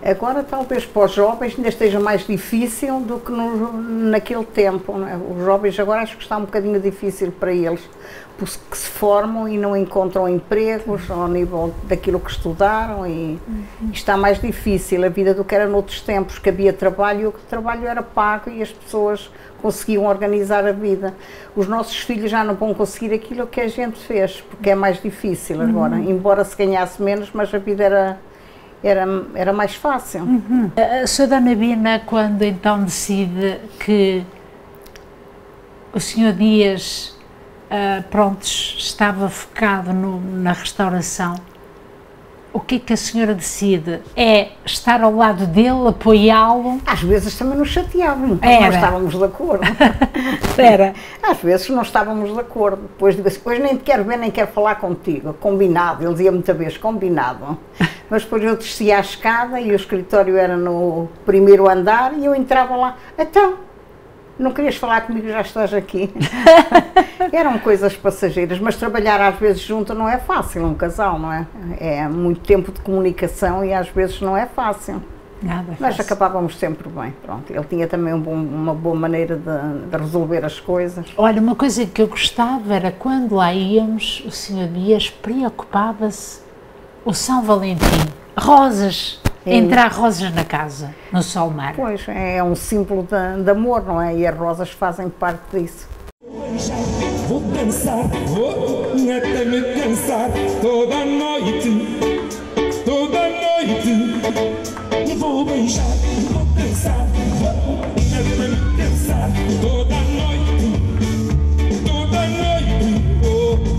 Agora, talvez para os jovens ainda esteja mais difícil do que no, naquele tempo, não é? Os jovens agora acho que está um bocadinho difícil para eles, porque se formam e não encontram empregos ao nível daquilo que estudaram e uhum. está mais difícil a vida do que era noutros tempos, que havia trabalho e o trabalho era pago e as pessoas conseguiam organizar a vida. Os nossos filhos já não vão conseguir aquilo que a gente fez, porque é mais difícil agora, uhum. embora se ganhasse menos, mas a vida era... Era, era mais fácil. Uhum. A senhora Dona Bina, quando então decide que o senhor Dias, uh, pronto, estava focado no, na restauração, o que é que a senhora decide? É estar ao lado dele, apoiá-lo? Às vezes também nos chateávamos, Era. não estávamos de acordo. Era. Às vezes não estávamos de acordo. Depois digo assim, depois nem te quero ver, nem quero falar contigo. Combinado, ele dizia muita vez, combinado. Mas depois eu descia a escada e o escritório era no primeiro andar e eu entrava lá, então, não querias falar comigo, já estás aqui. Eram coisas passageiras, mas trabalhar às vezes junto não é fácil, um casal, não é? É muito tempo de comunicação e às vezes não é fácil. Nada é Nós fácil. acabávamos sempre bem, pronto. Ele tinha também um bom, uma boa maneira de, de resolver as coisas. Olha, uma coisa que eu gostava era quando lá íamos, o senhor Dias preocupava-se o São Valentim, rosas, é. Entrar rosas na casa, no Solmar. Pois, é um símbolo de, de amor, não é? E as rosas fazem parte disso. Vou dançar, vou até me cansar toda a noite, toda a noite. Vou beijar, vou dançar, vou até me cansar toda a noite, toda a noite. Oh.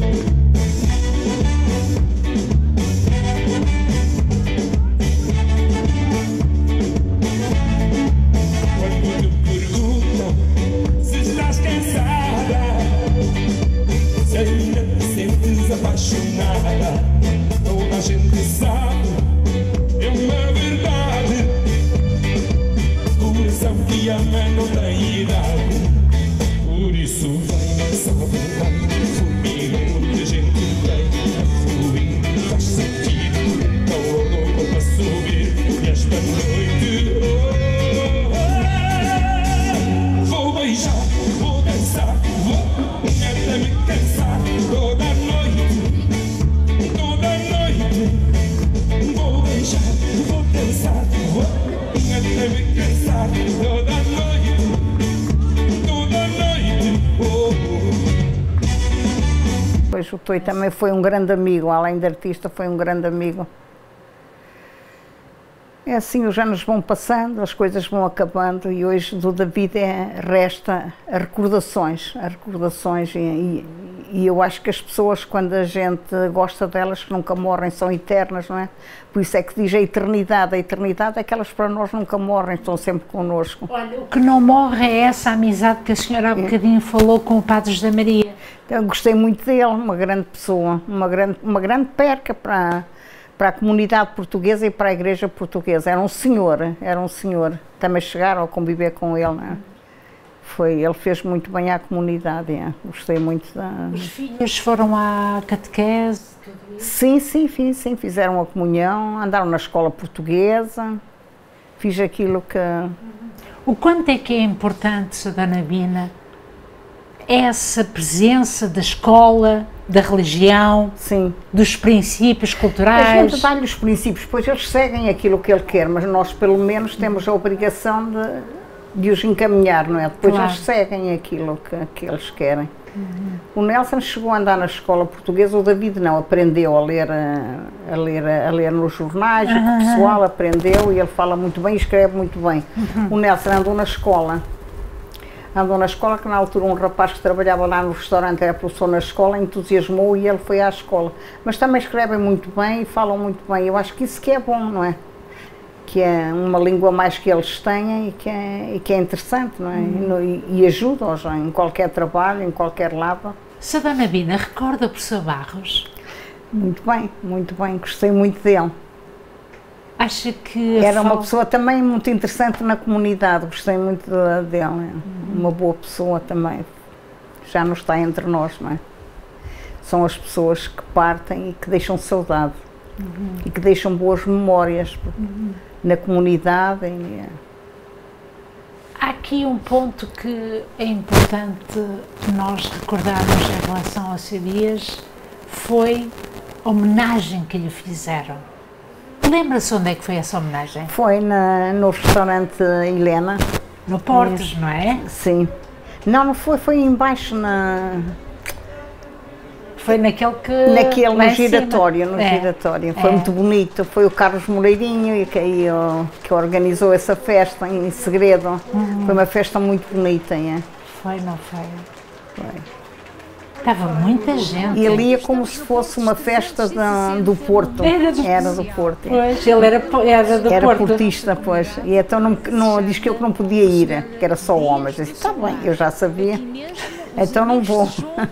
Se ainda te sentes apaixonada, toda a gente sabe, é uma verdade. Coração que ama não tem idade, por isso vem só vontade. Comigo muita gente vem a fluir, faz sentido, todo o corpo a subir. E esta noite oh, oh, vou beijar, vou dançar, vou até me cansar. Toda noite, toda noite, vou beijar, vou dançar, vou até me cansar. Toda noite, toda noite, oh, oh. Pois o Toi também foi um grande amigo, além de artista, foi um grande amigo. É assim, os anos vão passando, as coisas vão acabando e hoje do David é, resta as recordações, as recordações e, e, e eu acho que as pessoas, quando a gente gosta delas, que nunca morrem, são eternas, não é? Por isso é que diz a eternidade, a eternidade é que elas para nós nunca morrem, estão sempre connosco. Olha, o que não morre é essa amizade que a senhora há bocadinho falou com o Padre José Maria. Eu gostei muito dele, uma grande pessoa, uma grande, uma grande perca para... para a comunidade portuguesa e para a igreja portuguesa. Era um senhor, era um senhor. Também chegaram a conviver com ele, não é? Foi, ele fez muito bem à comunidade, é. Gostei muito da... Os filhos foram à catequese? Sim, sim, sim, sim, fizeram a comunhão, andaram na escola portuguesa, fiz aquilo que... O quanto é que é importante, Dona Bina, essa presença da escola, da religião, sim, dos princípios culturais? A gente dá-lhe os princípios, pois eles seguem aquilo que ele quer, mas nós pelo menos temos a obrigação de, de os encaminhar, não é? Depois claro. Eles seguem aquilo que, que eles querem. Uhum. O Nelson chegou a andar na escola portuguesa, o David não, aprendeu a ler, a, a ler, a ler nos jornais, uhum. O pessoal aprendeu e ele fala muito bem e escreve muito bem. Uhum. O Nelson andou na escola. Andou na escola, que na altura um rapaz que trabalhava lá no restaurante era professor na escola, entusiasmou e ele foi à escola. Mas também escrevem muito bem e falam muito bem. Eu acho que isso que é bom, não é? Que é uma língua mais que eles têm e que é, e que é interessante, não é? Hum. E, e ajuda-os em qualquer trabalho, em qualquer lado. Se a Dona Bina recorda o professor Barros? Muito bem, muito bem, gostei muito dele. Acha que... Era uma pessoa também muito interessante na comunidade, gostei muito dele, é. Uhum. Uma boa pessoa também, já não está entre nós, não é? São as pessoas que partem e que deixam saudade, uhum. E que deixam boas memórias, uhum. na comunidade. E, há aqui um ponto que é importante nós recordarmos em relação ao seu Dias, foi a homenagem que lhe fizeram. Lembra-se onde é que foi essa homenagem? Foi na, no restaurante Helena. No Portos, é. Não é? Sim. Não, não foi, foi embaixo na... Foi naquele que... Naquele, no giratório, no é. giratório. Foi é. muito bonito. Foi o Carlos Moreirinho que, aí, que organizou essa festa em segredo. Uhum. Foi uma festa muito bonita. É? Foi, não foi? Foi. Estava muita gente. E ali é como se fosse uma festa de, do Porto. Era do, era do Porto. Pois, ele era, era do era Porto. Era portista, pois. E então não, não, diz que eu que não podia ir, que era só homens. Eu disse, está bem, eu já sabia. Então não vou.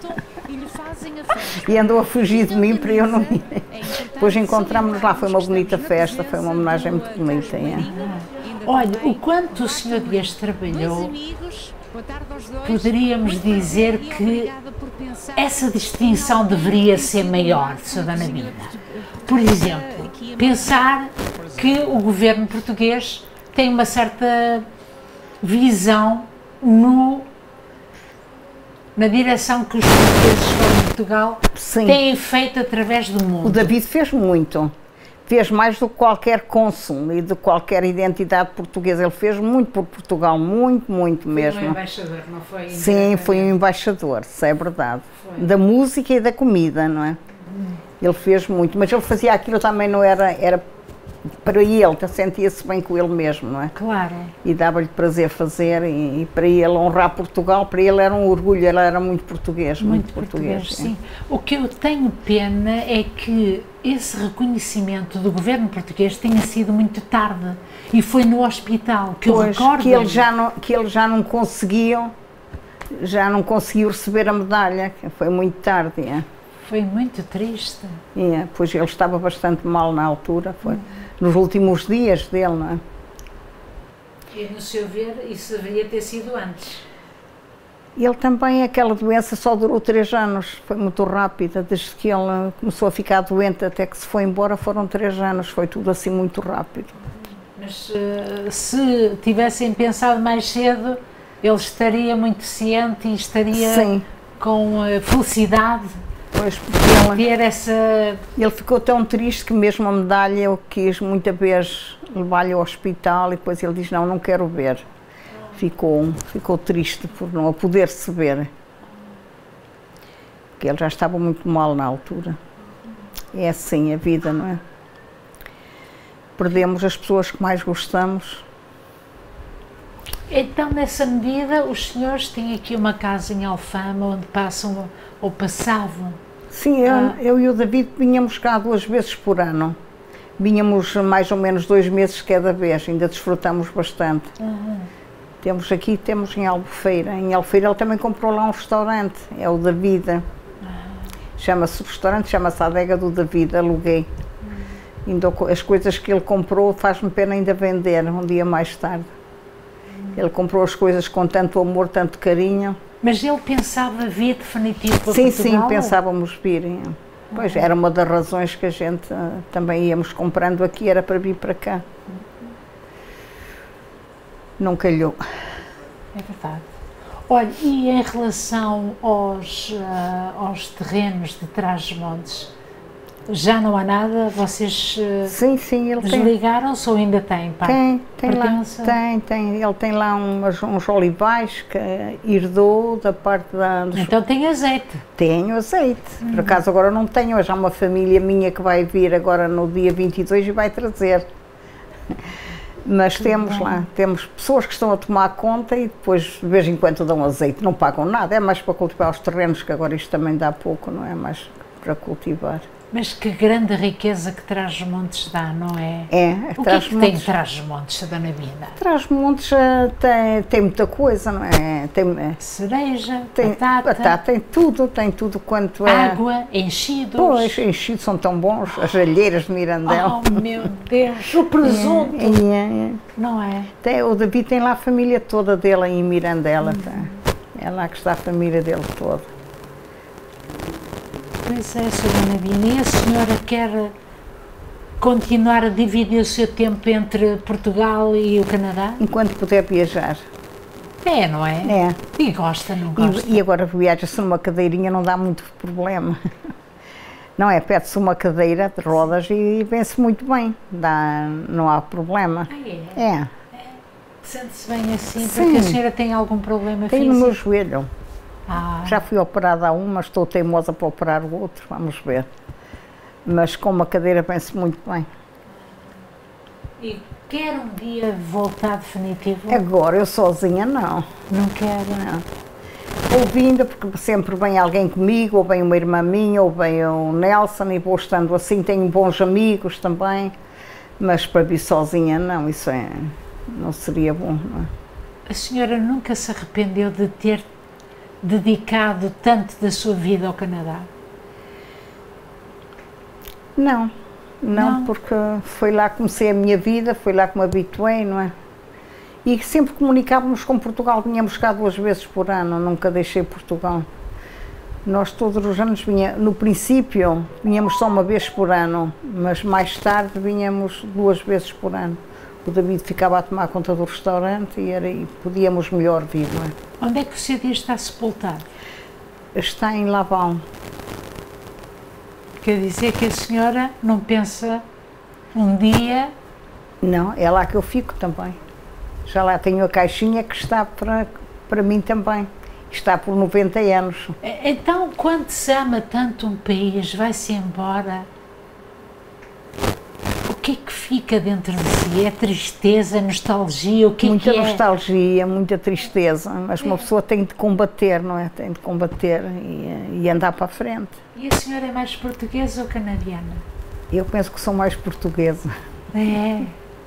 E andou a fugir de mim para eu não ir. Depois encontramos-nos lá, foi uma bonita festa, foi uma homenagem muito bonita. É. Olha, o quanto o senhor Dias trabalhou, poderíamos dizer que essa distinção deveria ser maior, senhora Dona Bina. Por exemplo, pensar que o governo português tem uma certa visão no, na direção que os portugueses foram em Portugal Sim. têm feito através do mundo. O David fez muito. Fez mais do que qualquer cônsul e de qualquer identidade portuguesa. Ele fez muito por Portugal, muito, muito mesmo. Foi um embaixador, não foi? Sim, foi um embaixador, isso é verdade. Foi. Da música e da comida, não é? Hum. Ele fez muito, mas ele fazia aquilo também, não era, era para ele, sentia-se bem com ele mesmo, não é? Claro. E dava-lhe prazer fazer, e, e para ele honrar Portugal, para ele era um orgulho, ele era muito português, muito, muito português. português sim. O que eu tenho pena é que esse reconhecimento do governo português tenha sido muito tarde, e foi no hospital, que pois, eu recordo. Que ele já não, que ele já não conseguiu, já não conseguiu receber a medalha, que foi muito tarde, é. Foi muito triste. É, pois ele estava bastante mal na altura, foi. Hum. Nos últimos dias dele, não é? E no seu ver, isso deveria ter sido antes? Ele também, aquela doença só durou três anos, foi muito rápida, desde que ele começou a ficar doente até que se foi embora foram três anos, foi tudo assim muito rápido. Mas uh, se tivessem pensado mais cedo, ele estaria muito ciente e estaria Sim. com uh, felicidade. Pois, porque ele, essa... ele ficou tão triste que mesmo a medalha eu quis muita vez levar-lhe ao hospital e depois ele diz, não, não quero ver. Ficou, ficou triste por não a poder se ver. Porque ele já estava muito mal na altura. É assim a vida, não é? Perdemos as pessoas que mais gostamos. Então, nessa medida, os senhores têm aqui uma casa em Alfama onde passam ou passavam? Sim, eu, ah. eu e o David vinhamos cá duas vezes por ano. Vinhamos mais ou menos dois meses cada vez, ainda desfrutamos bastante. Uhum. Temos aqui, temos em Albufeira. Em Albufeira ele também comprou lá um restaurante, é o David. Uhum. Chama-se o restaurante, chama-se a Adega do David, aluguei. Uhum. Ainda, as coisas que ele comprou faz-me pena ainda vender um dia mais tarde. Ele comprou as coisas com tanto amor, tanto carinho. Mas ele pensava vir definitivo para sim, Portugal? Sim, pensávamos vir. Uhum. Pois, era uma das razões que a gente uh, também íamos comprando aqui, era para vir para cá. Uhum. Não calhou. É verdade. Olha, e em relação aos, uh, aos terrenos de Trás-os-Montes, já não há nada? Vocês uh, sim, sim, ele desligaram-se ou ainda tem? Pá, tem, tem lá, tem, tem. Ele tem lá umas, uns olivais que herdou da parte da... Dos... Então tem azeite? Tenho azeite. Hum. Por acaso agora não tenho, já há uma família minha que vai vir agora no dia vinte e dois e vai trazer. Mas que temos bom. Lá, temos pessoas que estão a tomar conta e depois de vez em quando dão azeite, não pagam nada, é mais para cultivar os terrenos, que agora isto também dá pouco, não é mais para cultivar. Mas que grande riqueza que Trás-os-Montes dá, não é? É. O que é que tem Trás-os-Montes, Dona Bina? Trás-os-Montes uh, tem, tem muita coisa, não é? Tem, uh, cereja, tem, batata. batata. Tem tudo, tem tudo quanto é. Água, enchidos. Pois, enchidos são tão bons, as alheiras de Mirandela. Oh, meu Deus, o presunto. É, é, é. Não é? Tem, o David tem lá a família toda dele em Mirandela. Hum. Tá? É lá que está a família dele toda. Pois é, senhora Dona Bina, e a senhora quer continuar a dividir o seu tempo entre Portugal e o Canadá? Enquanto puder viajar. É, não é? É. E gosta, não gosta? E, e agora viaja-se numa cadeirinha, não dá muito problema. Não é? Pede-se uma cadeira de rodas e vem-se muito bem. Dá, não há problema. Ah, é? É. é. Sente-se bem assim? Sim. Porque a senhora tem algum problema Tenho físico? no meu joelho. Ah. Já fui operada a um, mas estou teimosa para operar o outro, vamos ver. Mas com uma cadeira vem-se muito bem. E quer um dia voltar definitivo? Agora, eu sozinha não. Não quero? Não. Ouvindo, porque sempre vem alguém comigo, ou vem uma irmã minha, ou vem o Nelson, e vou estando assim, tenho bons amigos também, mas para vir sozinha não, isso é, não seria bom. Não é? A senhora nunca se arrependeu de ter dedicado tanto da sua vida ao Canadá? Não, não, Não. porque foi lá que comecei a minha vida, foi lá que me habituei, não é? E sempre comunicávamos com Portugal, vinhamos cá duas vezes por ano, nunca deixei Portugal. Nós todos os anos, vinha, no princípio, vinhamos só uma vez por ano, mas mais tarde vinhamos duas vezes por ano. O David ficava a tomar conta do restaurante e era, e podíamos melhor vir, não é? Onde é que o seu dia está sepultado? Está em Lavão. Quer dizer que a senhora não pensa um dia... Não, é lá que eu fico também. Já lá tenho a caixinha que está para, para mim também. Está por noventa anos. Então, quando se ama tanto um país, vai-se embora, o que é que fica dentro de si? É tristeza, nostalgia? O que muita é que é? nostalgia, muita tristeza, mas uma pessoa tem de combater, não é? Tem de combater e, e andar para a frente. E a senhora é mais portuguesa ou canadiana? Eu penso que sou mais portuguesa. É.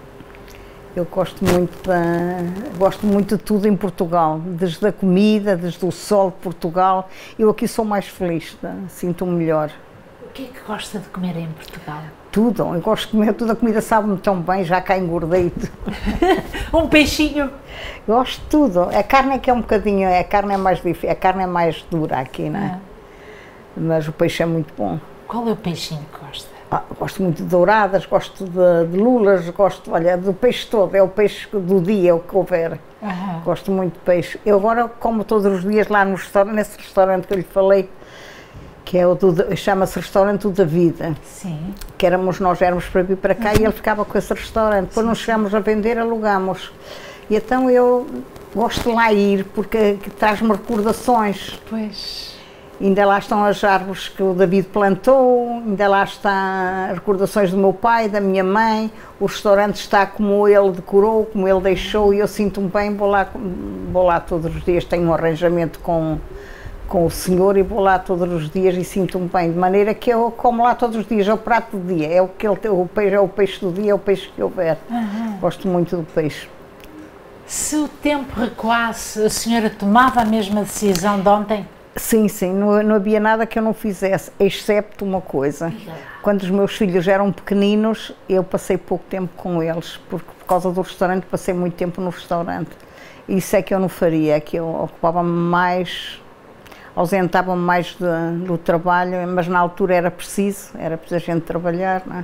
Eu gosto muito, da, gosto muito de tudo em Portugal, desde a comida, desde o sol de Portugal. Eu aqui sou mais feliz, tá? Sinto-me melhor. O que é que gosta de comer em Portugal? Tudo, eu gosto de comer tudo, a comida sabe-me tão bem, já cá engordei. Um peixinho? Gosto de tudo. A carne é que é um bocadinho, a carne é mais difícil, a carne é mais dura aqui, não é? Ah. Mas o peixe é muito bom. Qual é o peixinho que gosta? Ah, gosto muito de douradas, gosto de, de lulas, gosto, olha, do peixe todo, é o peixe do dia, é o que houver. Uhum. Gosto muito de peixe. Eu agora como todos os dias lá no restaurante, nesse restaurante que eu lhe falei, que é o do, chama-se Restaurante do David. Sim. Que éramos, nós éramos para vir para cá, uhum. E ele ficava com esse restaurante. Depois não chegámos a vender, alugamos. E então eu gosto de lá ir, porque traz-me recordações. Pois. Ainda lá estão as árvores que o David plantou, ainda lá estão recordações do meu pai, da minha mãe, o restaurante está como ele decorou, como ele deixou, e eu sinto-me bem, vou lá, vou lá todos os dias, tenho um arranjamento com, com o senhor e vou lá todos os dias e sinto-me bem, de maneira que eu como lá todos os dias, é o prato do dia, é o, que ele, o peixe, é o peixe do dia, é o peixe que houver. Uhum. Gosto muito do peixe. Se o tempo recuasse, a senhora tomava a mesma decisão de ontem? Sim, sim, não, não havia nada que eu não fizesse, excepto uma coisa. Quando os meus filhos eram pequeninos, eu passei pouco tempo com eles, porque por causa do restaurante passei muito tempo no restaurante. Isso é que eu não faria, é que eu ocupava-me mais, ausentava-me mais de, do trabalho, mas na altura era preciso, era preciso a gente trabalhar, não é?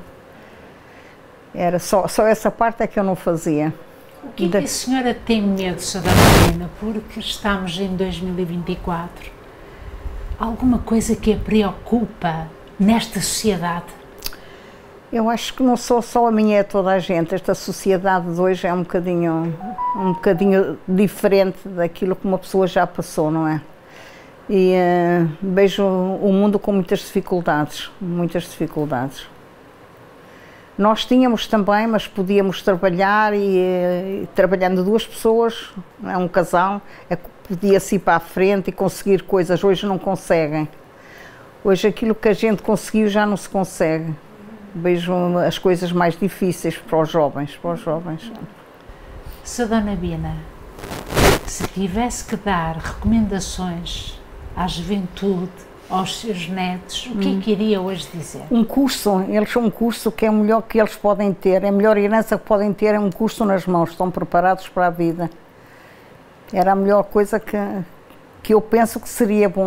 Era só, só essa parte é que eu não fazia. O que é que a senhora tem medo, senhora Marina, porque estamos em dois mil e vinte e quatro? Alguma coisa que a preocupa nesta sociedade? Eu acho que não sou só a minha, é toda a gente. Esta sociedade de hoje é um bocadinho, um bocadinho diferente daquilo que uma pessoa já passou, não é? E uh, vejo o mundo com muitas dificuldades, muitas dificuldades. Nós tínhamos também, mas podíamos trabalhar e, e trabalhando duas pessoas, é um casal, é, podia-se ir para a frente e conseguir coisas. Hoje não conseguem. Hoje aquilo que a gente conseguiu já não se consegue. Vejo as coisas mais difíceis para os jovens, para os jovens. Se Dona Bina, se tivesse que dar recomendações à juventude, aos seus netos, o que hum. é que iria hoje dizer? Um curso, eles são um curso que é o melhor que eles podem ter, é a melhor herança que podem ter, é um curso nas mãos, estão preparados para a vida. Era a melhor coisa que, que eu penso que seria bom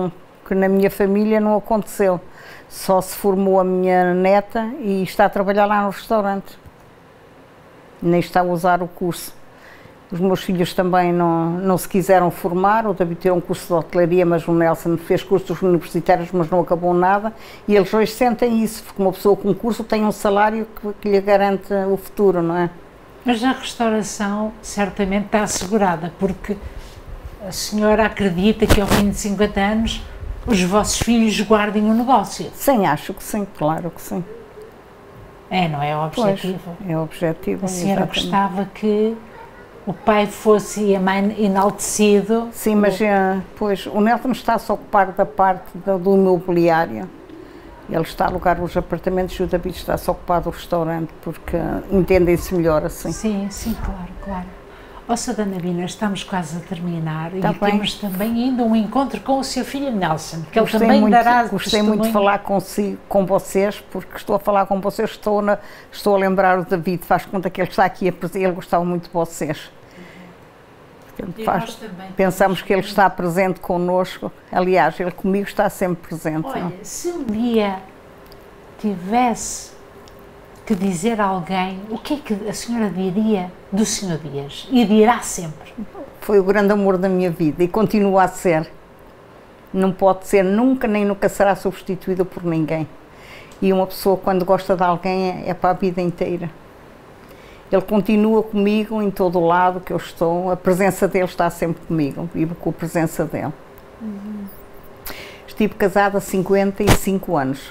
porque na minha família não aconteceu. Só se formou a minha neta e está a trabalhar lá no restaurante. Nem está a usar o curso. Os meus filhos também não, não se quiseram formar. O David tirou um curso de hotelaria, mas o Nelson fez cursos universitários, mas não acabou nada. E eles hoje sentem isso, porque uma pessoa com curso tem um salário que, que lhe garante o futuro, não é? Mas a restauração certamente está assegurada, porque a senhora acredita que ao fim de cinquenta anos os vossos filhos guardem o negócio? Sim, acho que sim, claro que sim. É, não é o objetivo? Pois, é o objetivo. A senhora exatamente. gostava que o pai fosse e a mãe enaltecido? Sim, mas uh, pois, o Nelson está-se a ocupar da parte do, do imobiliário. Ele está a alugar os apartamentos e o David está-se a ocupar do restaurante, porque entendem-se melhor assim. Sim, sim, claro, claro. Ó, Sra. Dona Bina, estamos quase a terminar Tá e bem. temos também ainda um encontro com o seu filho Nelson, que ele Gostei também muito, dará Gostei muito de falar consigo, com vocês, porque estou a falar com vocês, estou, na, estou a lembrar o David, faz conta que ele está aqui a presente, ele gostava muito de vocês. Portanto, faz, pensamos que ele está presente connosco, aliás, ele comigo está sempre presente. Olha, não? se um dia tivesse que dizer a alguém, o que é que a senhora diria do senhor Dias? E dirá sempre. Foi o grande amor da minha vida e continua a ser. Não pode ser nunca, nem nunca será substituído por ninguém. E uma pessoa, quando gosta de alguém, é, é para a vida inteira. Ele continua comigo em todo o lado que eu estou, a presença dele está sempre comigo, vivo com a presença dele. Uhum. Estive casada há cinquenta e cinco anos.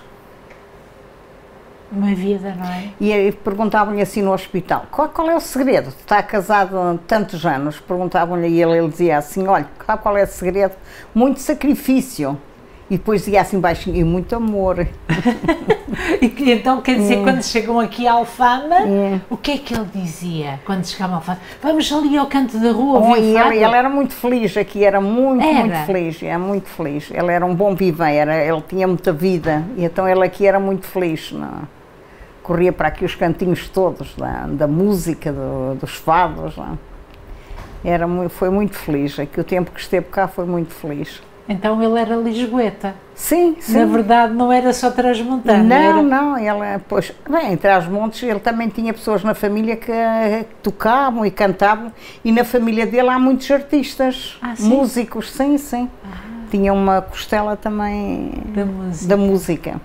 Uma vida, não é? E perguntavam-lhe assim no hospital, qual, qual é o segredo? Está casado há tantos anos, perguntavam-lhe e ele, ele dizia assim, olha, sabe qual é o segredo? Muito sacrifício. E depois dizia assim baixinho, e muito amor. E então, quer dizer, É. quando chegam aqui à Alfama, É. o que é que ele dizia quando chegavam à Alfama? Vamos ali ao canto da rua, Oh, ouvir e o fado? ele, ele era muito feliz aqui, era muito, Era? muito feliz, era muito feliz. Ele era um bom vivan, era, ele tinha muita vida, e então ele aqui era muito feliz. Não? Corria para aqui os cantinhos todos, da, da música, do, dos fados. Não? Era, mu- foi muito feliz, aqui o tempo que esteve cá foi muito feliz. Então ele era lisboeta. Sim, sim. Na verdade não era só transmontano. Não, era... não, ele, pois, bem, entre as montes ele também tinha pessoas na família que, que tocavam e cantavam, e na família dele há muitos artistas, Ah, sim? músicos, sim, sim. Tinha uma costela também Da música. da música.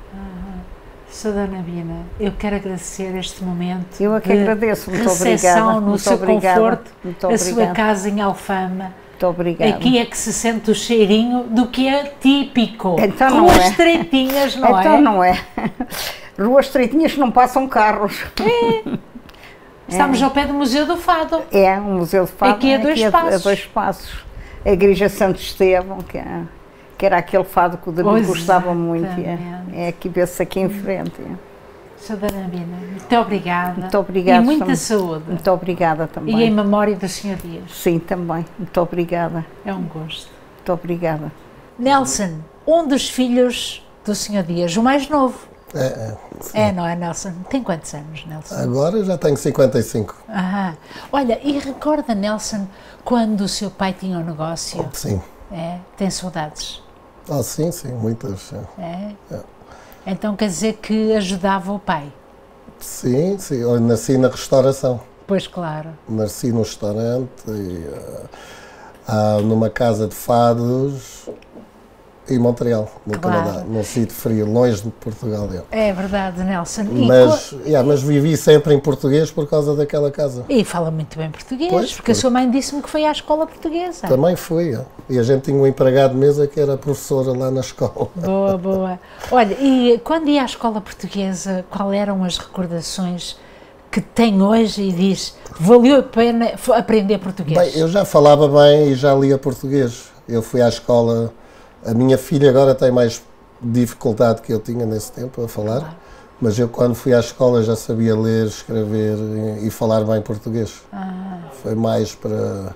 Sra. Dona Bina, eu quero agradecer este momento. Eu é que de agradeço, muito recepção obrigada. no Muito seu obrigada, conforto, muito a sua obrigada. casa em Alfama. Muito obrigada. Aqui é que se sente o cheirinho do que é típico. Então não Ruas é. estreitinhas, não é? Então não é. Ruas estreitinhas que não passam carros. É. Estamos ao pé do Museu do Fado. É, o Museu de Fado. Aqui a dois a- passos. A dois passos. A Igreja Santo Estevão, que, é, que era aquele fado que o David Pois, gostava muito. É, exatamente. é aqui, vê-se aqui em frente. É. Sra. Dona Bina, muito obrigada. Muito obrigada. E muita também. saúde. Muito obrigada também. E em memória do senhor Dias. Sim, também. Muito obrigada. É um gosto. Muito obrigada. Nelson, um dos filhos do senhor Dias, o mais novo. É, é, sim. É, não é, Nelson? Tem quantos anos, Nelson? Agora já tenho cinquenta e cinco. Ah, olha, e recorda, Nelson, quando o seu pai tinha um negócio? Sim. É? Tem saudades? Ah, sim, sim, muitas. é. É? É. Então quer dizer que ajudava o pai? Sim, sim. Eu nasci na restauração. Pois claro. Nasci num restaurante, e, ah, ah, numa casa de fados em Montreal, no Claro. Canadá, num sítio frio, longe de Portugal. Eu. É verdade, Nelson. E, Mas, yeah, mas vivi sempre em português por causa daquela casa. co- e fala muito bem português, Pois, porque a pois. sua mãe disse-me que foi à escola portuguesa. Também fui. é. E a gente tinha um empregado de mesa que era professora lá na escola. Boa, boa. Olha, e quando ia à escola portuguesa, qual eram as recordações que tem hoje e diz, valeu a pena f- aprender português? Bem, eu já falava bem e já lia português. Eu fui à escola, a minha filha agora tem mais dificuldade que eu tinha nesse tempo a falar, mas eu quando fui à escola já sabia ler, escrever e, e falar bem português. Ah. Foi mais para,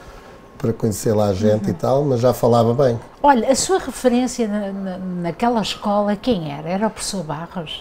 para conhecer lá a gente e tal, mas já falava bem. Olha, a sua referência na, na- naquela escola, quem era? Era o professor Barros?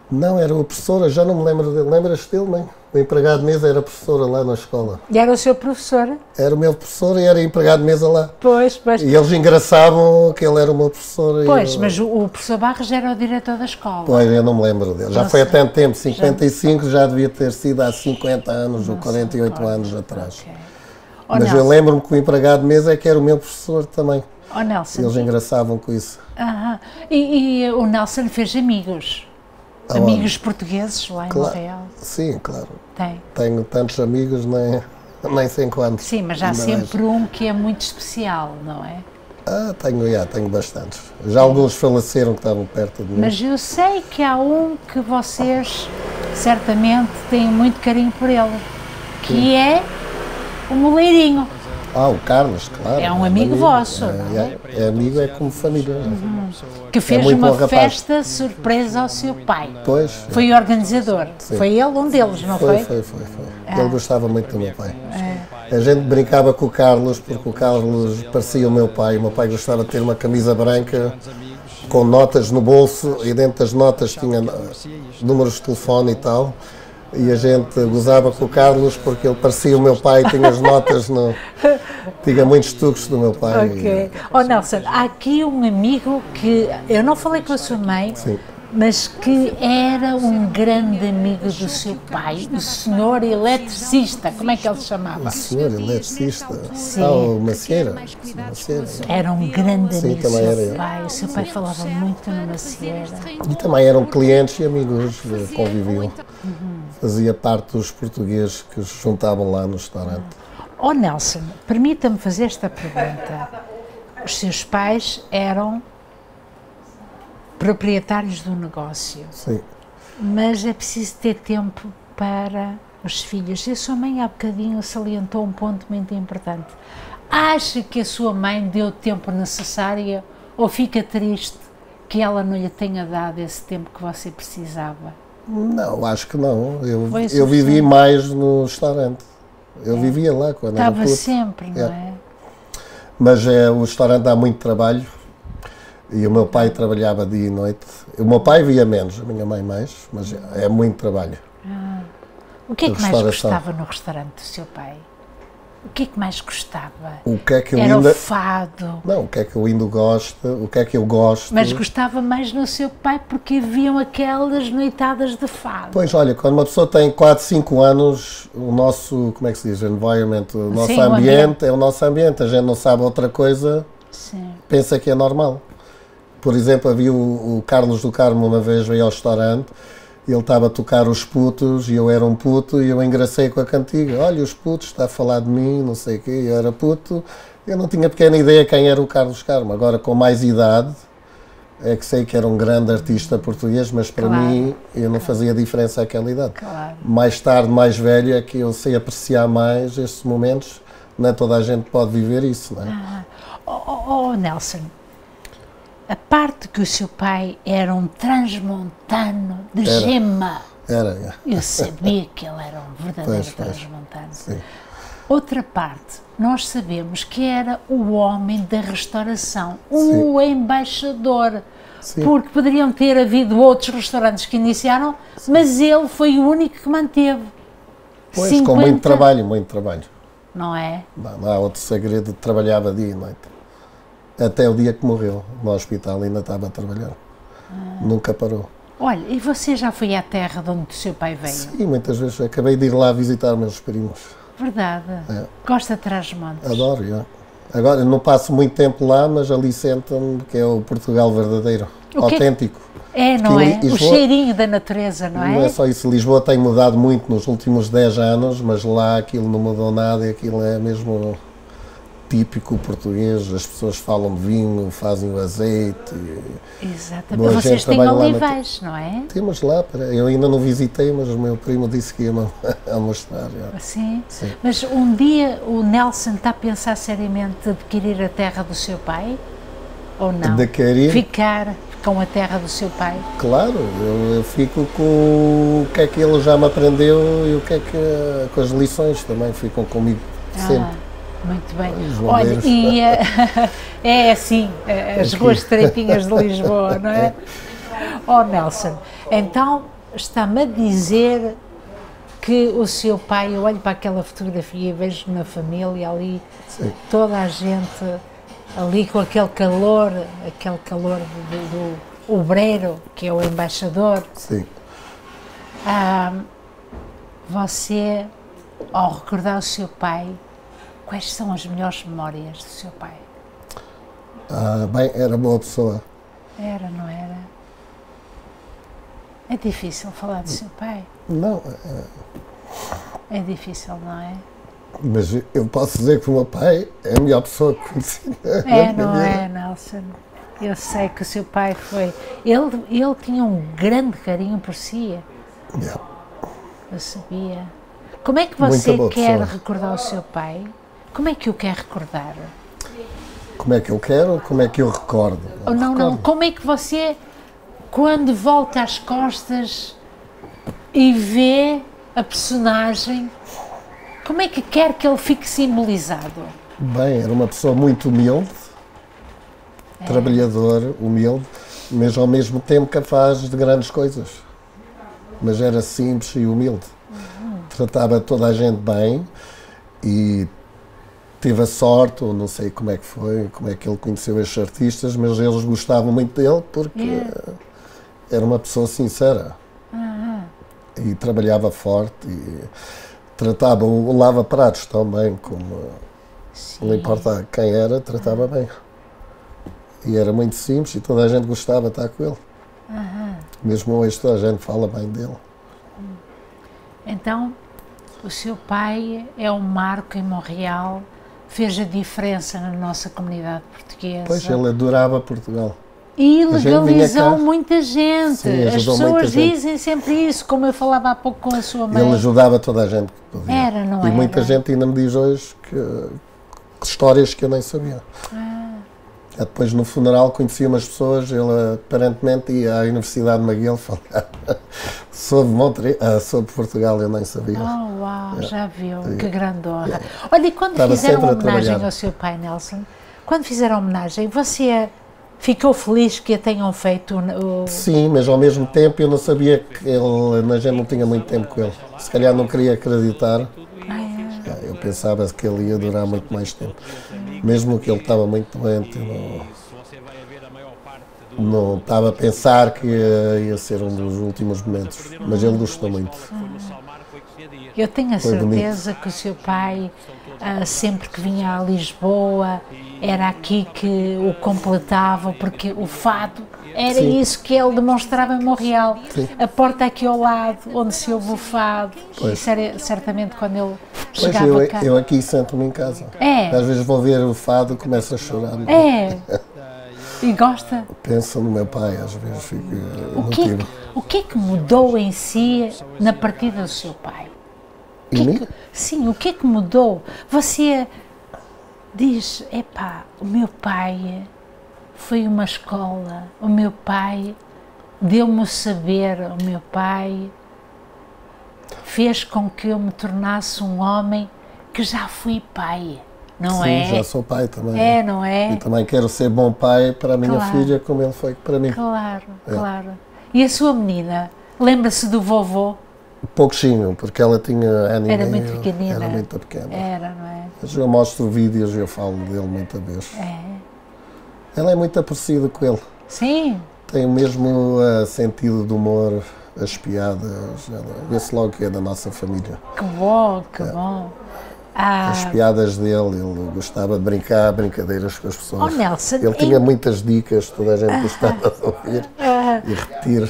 Não, era a professora, já não me lembro dele. Lembras-te dele, mãe? O empregado de mesa era professora lá na escola. E era o seu professor? Era o meu professor e era empregado de mesa lá. Pois, pois. E eles engraçavam que ele era o meu professor. Pois, eu... mas o, o professor Barros era o diretor da escola. Pois, eu não me lembro dele. Já Não foi há sei. tanto tempo, cinquenta e cinco, Já- já devia ter sido há cinquenta anos Não ou quarenta e oito sei, anos atrás. ok. Ó, Mas eu Nelson. lembro-me que o empregado de mesa é que era o meu professor também. Ó, Nelson. Eles engraçavam com isso. Aham. E, e o Nelson fez amigos? Aonde? Amigos portugueses lá em Claro. Montreal? Sim, claro. Tem. Tenho tantos amigos, nem, nem sei quantos. Sim, mas há Ainda sempre mais. um que é muito especial, não é? Ah, tenho, já, tenho bastantes. Já alguns faleceram que estavam perto de mim. Mas eu sei que há um que vocês certamente têm muito carinho por ele, que Sim. é o Moleirinho. Ah, o Carlos, claro. É um amigo vosso, É, não é? é, é amigo, é como família. Uhum. Que fez é muito uma bom rapaz. festa surpresa ao seu pai. Pois. Foi o organizador. Sim. Foi ele um deles, não foi? Foi, foi, foi. foi. Ah. Ele gostava muito do meu pai. É. A gente brincava com o Carlos, porque o Carlos parecia o meu pai. O meu pai gostava de ter uma camisa branca com notas no bolso e dentro das notas tinha números de telefone e tal. E a gente gozava com o Carlos porque ele parecia o meu pai, tinha as notas no... Tinha muitos truques do meu pai. Ok. Oh Nelson, há aqui um amigo que eu não falei com a sua mãe, Sim. mas que era um grande amigo do seu pai, o senhor eletricista. Como é que ele se chamava? O senhor eletricista. Sim. Ah, o Macieira. Macieira. Era um grande Sim, amigo do também era seu ele. pai. O seu pai falava muito no Macieira. E também eram clientes e amigos, eh, conviviam. Fazia parte dos portugueses que se juntavam lá no restaurante. Oh Nelson, permita-me fazer esta pergunta. Os seus pais eram proprietários do negócio, Sim. mas é preciso ter tempo para os filhos. E a sua mãe há bocadinho salientou um ponto muito importante. Acha que a sua mãe deu o tempo necessário ou fica triste que ela não lhe tenha dado esse tempo que você precisava? Não, acho que não. Eu, Foi eu vivi suficiente. mais no restaurante. Eu vivia lá quando era Estava puto. sempre, não é? Mas é, o restaurante dá muito trabalho e o meu pai trabalhava dia e noite. O meu pai via menos, a minha mãe mais, mas é, é muito trabalho. Ah. O que é A que mais restauração. gostava no restaurante do seu pai? O que é que mais gostava? O que é que eu Era ainda... o fado. Não, o que é que eu ainda gosto, o que é que eu gosto. Mas gostava mais no seu pai porque haviam aquelas noitadas de fado. Pois, olha, quando uma pessoa tem quatro, cinco anos, o nosso, como é que se diz, environment, o nosso Sim, o ambiente, ambiente. é o nosso ambiente, a gente não sabe outra coisa, Sim. pensa que é normal. Por exemplo, havia o, o Carlos do Carmo uma vez veio ao restaurante, ele estava a tocar os putos e eu era um puto e eu engracei com a cantiga, olha os putos, está a falar de mim, não sei o quê, eu era puto, eu não tinha pequena ideia quem era o Carlos Carmo, agora com mais idade, é que sei que era um grande artista português, mas para Claro. mim eu não fazia diferença àquela idade. Claro. Mais tarde, mais velho, é que eu sei apreciar mais estes momentos, não é toda a gente pode viver isso, não é? Ah. Oh, oh, oh, Nelson, a parte que o seu pai era um transmontano de Era. gema, Era. eu sabia que ele era um verdadeiro Pois, pois. transmontano. Sim. Outra parte, nós sabemos que era o homem da restauração, o embaixador, Sim. porque poderiam ter havido outros restaurantes que iniciaram, mas ele foi o único que manteve. Pois, com cinquenta muito trabalho, muito trabalho. Não é? Não, não há outro segredo, trabalhava dia e noite. Até o dia que morreu no hospital ainda estava a trabalhar. Ah. Nunca parou. Olha, e você já foi à terra de onde o seu pai veio? Sim, muitas vezes acabei de ir lá visitar meus primos. Verdade. É. Gosta de Trás-os-Montes? Adoro, já. Agora, eu não passo muito tempo lá, mas ali sento-me que é o Portugal verdadeiro, O que é- autêntico. É, não Porque é? Lisboa- O cheirinho da natureza, não é? Não é só isso, Lisboa tem mudado muito nos últimos dez anos, mas lá aquilo não mudou nada e aquilo é mesmo típico português. As pessoas falam de vinho, fazem o azeite. Exatamente. Boa Vocês gente têm trabalha lá na- olivais, não é? Temos lá, para- eu ainda não visitei, mas o meu primo disse que ia-me a mostrar. já. Sim. Sim. Mas um dia o Nelson está a pensar seriamente de adquirir a terra do seu pai? Ou não? Adquirir? Ficar com a terra do seu pai? Claro, eu, eu fico com o que é que ele já me aprendeu e o que é que com as lições também ficam comigo sempre. Ah, muito bem. Os Olha, bombeiros. e eh, é assim, eh, as Aqui. ruas estreitinhas de Lisboa, não é? Oh Nelson, então está-me a dizer que o seu pai, eu olho para aquela fotografia e vejo na família ali, sim, toda a gente ali com aquele calor, aquele calor do, do obreiro, que é o embaixador. Sim. Ah, você, ao recordar o seu pai, quais são as melhores memórias do seu pai? Ah, bem, era boa pessoa. Era, não era? É difícil falar do seu pai? Não. É, é difícil, não é? Mas eu posso dizer que o meu pai é a melhor pessoa que conheci. É, não é, Nelson? Eu sei que o seu pai foi... Ele, ele tinha um grande carinho por si. Yeah. Eu sabia. Como é que você quer recordar o seu pai? Como é que o quer recordar? Como é que eu quero? Como é que eu recordo? Não, não, recordo. não. Como é que você, quando volta às costas e vê a personagem, como é que quer que ele fique simbolizado? Bem, era uma pessoa muito humilde, é. trabalhador, humilde, mas ao mesmo tempo capaz de grandes coisas. Mas era simples e humilde. Uhum. Tratava toda a gente bem e teve a sorte, ou não sei como é que foi, como é que ele conheceu estes artistas, mas eles gostavam muito dele porque yeah. era uma pessoa sincera. Uhum. E trabalhava forte e tratava o lava-pratos também, como sim, não importa quem era, tratava bem. E era muito simples e toda a gente gostava de estar com ele. Uhum. Mesmo hoje toda a gente fala bem dele. Então, o seu pai é um marco em Montreal, fez a diferença na nossa comunidade portuguesa. Pois, ele adorava Portugal. E legalizou muita gente. Sim, as pessoas dizem sempre isso, como eu falava há pouco com a sua mãe. Ele ajudava toda a gente que podia. Era, não e era? muita gente ainda me diz hoje que, que histórias que eu nem sabia. Ah. Depois no funeral conheci umas pessoas, ele aparentemente ia à Universidade de McGill falar sobre, Montreal, uh, sobre Portugal, eu nem sabia. Oh, uau, é. já viu, é. que grande honra. É. Olha, e quando Estava fizeram sempre a homenagem trabalhar. ao seu pai, Nelson, quando fizeram homenagem, você ficou feliz que a tenham feito? O... Sim, mas ao mesmo tempo eu não sabia que ele, a gente não tinha muito tempo com ele. Se calhar não queria acreditar. Ah, é. Eu pensava que ele ia durar muito mais tempo. Mesmo que ele estava muito doente, não, não estava a pensar que ia, ia ser um dos últimos momentos. Mas ele gostou muito. Eu tenho a Foi certeza bonito. que o seu pai, uh, sempre que vinha a Lisboa, era aqui que o completava, porque o fado era Sim. isso que ele demonstrava em Montreal. Sim. A porta aqui ao lado, onde se ouve o fado. Pois. Isso era certamente quando ele pois chegava eu, cá. Eu aqui sento-me em casa. É. Às vezes vou ver o fado e começo a chorar. É. E gosta? Penso no meu pai, às vezes fico o que, é que, o que é que mudou em si na partida do seu pai? E que mim? Que, sim, o que é que mudou? Você diz, epá, o meu pai foi uma escola, o meu pai deu-me o saber, o meu pai fez com que eu me tornasse um homem que já fui pai, não Sim, é? já sou pai também. É, não é? E também quero ser bom pai para a minha Claro. filha como ele foi para mim. Claro, É. claro. E a sua menina, lembra-se do vovô? Pouquinho, porque ela tinha aninho, Era muito pequenina. Era muito pequena. Era, não é? Mas eu mostro vídeos e eu falo dele muita vez. É. Ela é muito parecida com ele. Sim. Tem o mesmo uh, sentido de humor, as piadas. Vê-se logo que é da nossa família. Que bom, que é. bom. Ah, as piadas dele, ele gostava de brincar, brincadeiras com as pessoas. Oh, Nelson, ele tinha em... muitas dicas, toda a gente gostava de ouvir ah, e repetir.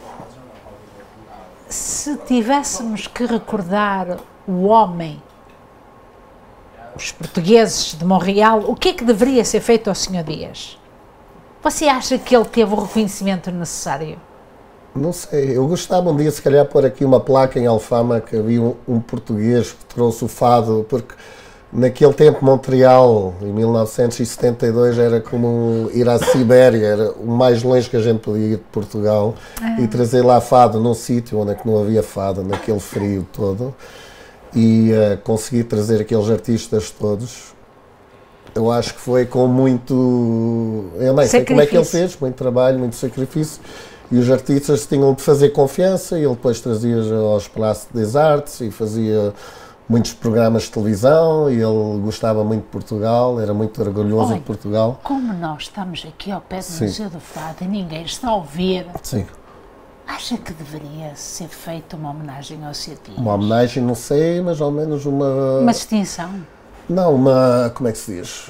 Se tivéssemos que recordar o homem, os portugueses de Montreal, o que é que deveria ser feito ao senhor Dias? Você acha que ele teve o reconhecimento necessário? Não sei, eu gostava um dia se calhar pôr aqui uma placa em Alfama que havia um, um português que trouxe o fado, porque naquele tempo Montreal, em mil novecentos e setenta e dois, era como ir à Sibéria, era o mais longe que a gente podia ir de Portugal, ah. e trazer lá fado num sítio onde é que não havia fado, naquele frio todo, e uh, conseguir trazer aqueles artistas todos. Eu acho que foi com muito... Eu nem sei como é que ele fez, muito trabalho, muito sacrifício. E os artistas tinham de fazer confiança, e ele depois trazia aos Palácios das Artes e fazia muitos programas de televisão, e ele gostava muito de Portugal, era muito orgulhoso Olha, de Portugal. Como nós estamos aqui ao pé do Sim. Museu do Fado e ninguém está a ouvir, Sim. acha que deveria ser feita uma homenagem ao Sr. Dias? Uma homenagem, não sei, mas ao menos uma... Uma distinção? Não, uma... como é que se diz?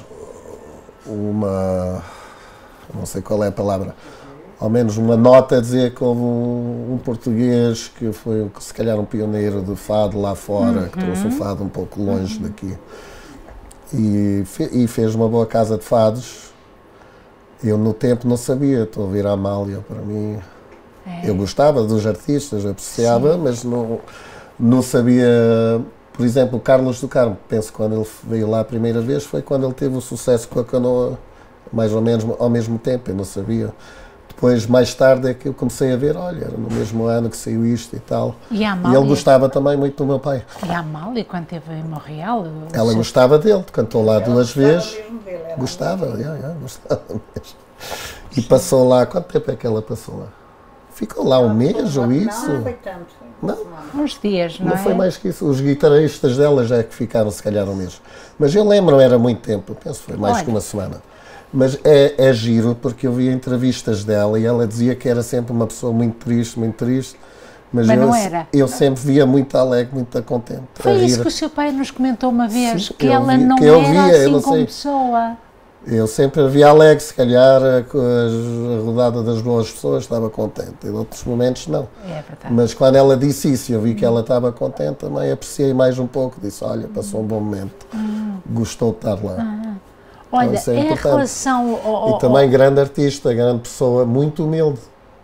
Uma... não sei qual é a palavra. Ao menos uma nota a dizer que houve um, um português que foi, se calhar, um pioneiro de fado lá fora, Uhum. que trouxe o fado um pouco longe daqui. E, fe, e fez uma boa casa de fados. Eu, no tempo, não sabia. Estou a ouvir a Amália, para mim... É. Eu gostava dos artistas, apreciava, Sim. mas não, não sabia... Por exemplo, o Carlos do Carmo, penso que quando ele veio lá a primeira vez, foi quando ele teve o sucesso com a canoa, mais ou menos ao mesmo tempo, eu não sabia. Depois, mais tarde, é que eu comecei a ver, olha, era no mesmo ano que saiu isto e tal. E, a e ele gostava também muito do meu pai. E a Amália, quando esteve em Montreal... Ela seu... gostava dele, cantou lá duas vezes. Dele, gostava, yeah, yeah, gostava mesmo. E passou lá, quanto tempo é que ela passou lá? Ficou lá um mês ou isso? Não, foi tanto. Não? Uns dias, não, não é? Não foi mais que isso. Os guitarristas dela já é que ficaram, se calhar, um mês. Mas eu lembro, era muito tempo, penso que foi mais Olha. que uma semana. Mas é, é giro, porque eu vi entrevistas dela e ela dizia que era sempre uma pessoa muito triste, muito triste. Mas, mas eu, não era? Eu sempre via muito alegre, muito contente. Foi isso que o seu pai nos comentou uma vez, Sim, que ela vi, não que era via, assim como pessoa. Eu sempre a via alegre, se calhar, com a rodada das boas pessoas, estava contente. Em outros momentos, não. É verdade. Mas quando ela disse isso e eu vi que ela estava contente, também apreciei mais um pouco. Disse, olha, passou um bom momento. Hum. Gostou de estar lá. Ah. Olha, então, é em relação ao, ao... E também grande artista, grande pessoa, muito humilde.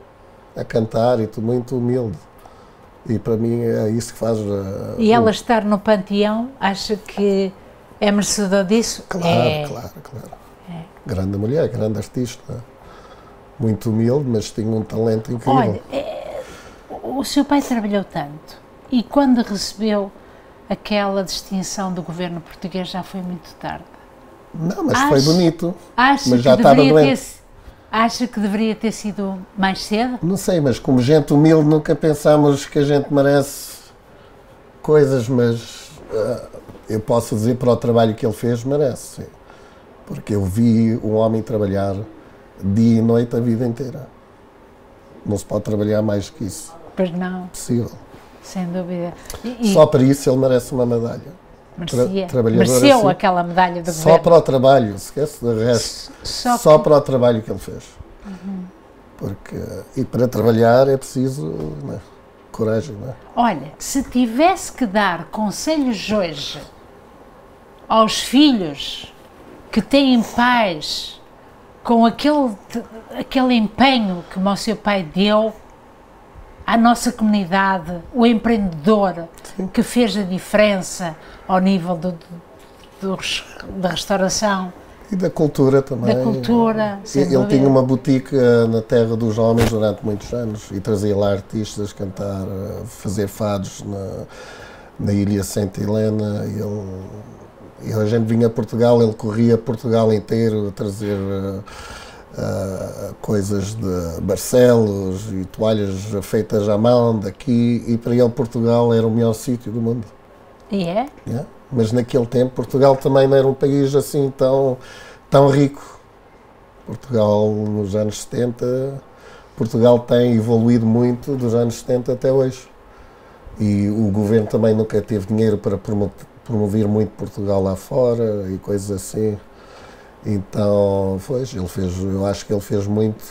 A cantar e tudo, muito humilde. E para mim é isso que faz... Uh, e ela estar no panteão, acha que é merecedor disso? Claro, é. claro, claro. É. Grande mulher, grande artista. Muito humilde, mas tinha um talento incrível. Olha, é, o seu pai trabalhou tanto e quando recebeu aquela distinção do governo português já foi muito tarde. Não, mas acha, foi bonito. Acha mas que já estava doente. Ter, acha que deveria ter sido mais cedo? Não sei, mas como gente humilde nunca pensámos que a gente merece coisas, mas uh, eu posso dizer para o trabalho que ele fez, merece. Sim. Porque eu vi um homem trabalhar dia e noite a vida inteira. Não se pode trabalhar mais que isso. Pois não. Possível. Sem dúvida. E, Só para isso ele merece uma medalha. Merecia. Tra Mereceu assim, aquela medalha do Só governo. para o trabalho, esquece do resto. Só, Só que... para o trabalho que ele fez. Uhum. Porque, e para trabalhar é preciso né, coragem. Não é? Olha, se tivesse que dar conselhos hoje aos filhos que têm pais com aquele, aquele empenho que o seu pai deu à nossa comunidade, o empreendedor Sim. que fez a diferença ao nível do, do, do, da restauração. E da cultura também. Da cultura, sem Ele tinha uma boutique na Terra dos Homens durante muitos anos e trazia lá artistas cantar, fazer fados na, na Ilha Santa Helena. E, ele, e a gente vinha a Portugal, ele corria Portugal inteiro a trazer uh, uh, coisas de Barcelos e toalhas feitas à mão daqui. E para ele Portugal era o melhor sítio do mundo. E é? Yeah. Mas naquele tempo Portugal também não era um país assim tão, tão rico. Portugal nos anos setenta, Portugal tem evoluído muito dos anos setenta até hoje. E o governo também nunca teve dinheiro para promover muito Portugal lá fora e coisas assim. Então, pois, ele fez, eu acho que ele fez muito.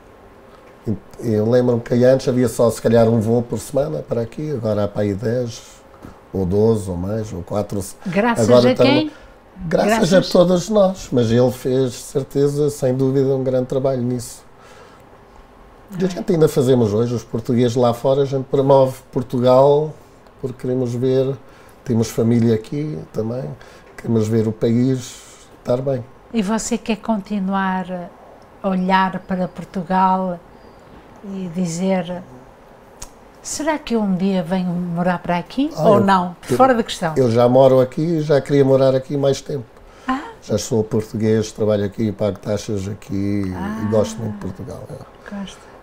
Eu lembro-me que antes havia só se calhar um voo por semana para aqui, agora há para aí dez. Ou doze, ou mais, ou quatro. Graças Agora a quem? Graças, Graças a todos nós, mas ele fez, certeza, sem dúvida, um grande trabalho nisso. E a gente ainda fazemos hoje, os portugueses lá fora, a gente promove Portugal, porque queremos ver, temos família aqui também, queremos ver o país estar bem. E você quer continuar a olhar para Portugal e dizer... Será que eu um dia venho morar para aqui ah, ou eu, não? Eu, Fora da questão. Eu já moro aqui e já queria morar aqui mais tempo. Ah. Já sou português, trabalho aqui, pago taxas aqui ah. e gosto muito de Portugal. É. Gosto.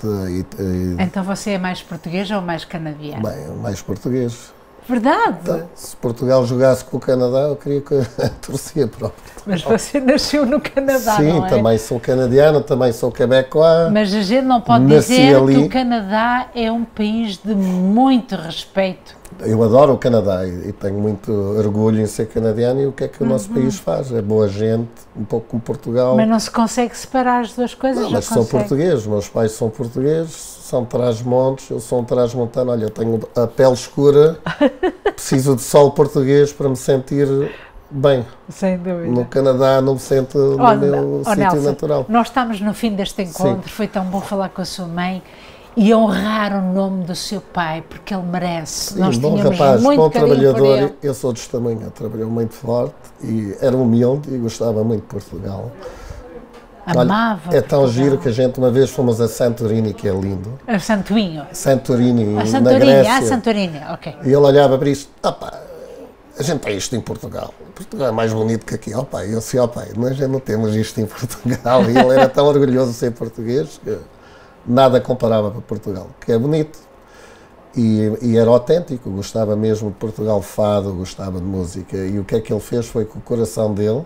E, e, então você é mais português ou mais canadiano? Bem, mais português. Verdade? Então, se Portugal jogasse com o Canadá, eu queria que torcia para o Portugal. Mas você nasceu no Canadá, Sim, não é? também sou canadiano, também sou quebecois. Mas a gente não pode dizer ali. que o Canadá é um país de muito respeito. Eu adoro o Canadá e, e tenho muito orgulho em ser canadiano. E o que é que o nosso uhum. país faz? É boa gente, um pouco como Portugal. Mas não se consegue separar as duas coisas? Não, mas sou português, meus pais são portugueses, são trás-montes, eu sou um trás-montano. Olha, eu tenho a pele escura, preciso de sol português para me sentir bem. Sem dúvida. No Canadá não me sinto no oh, meu oh, sítio Nelson, natural. Nós estamos no fim deste encontro, Sim. foi tão bom falar com a sua mãe e honrar o nome do seu pai, porque ele merece. Sim, Nós bom tínhamos rapaz, muito bom trabalhador, ele. eu sou de testemunha, trabalhou muito forte e era humilde e gostava muito de Portugal. Amava Olha, é tão Portugal. giro que a gente uma vez fomos a Santorini, que é lindo. A Santoinho? Santorini, a Santorini, na Grécia. Ah, Santorini, ok. E ele olhava para isto, opa, a gente tem isto em Portugal. Portugal é mais bonito que aqui. Opa, eu disse, opa, nós já não temos isto em Portugal. E ele era tão orgulhoso de ser português que nada comparava para Portugal, que é bonito. E, e era autêntico, gostava mesmo de Portugal, fado, gostava de música. E o que é que ele fez foi com o coração dele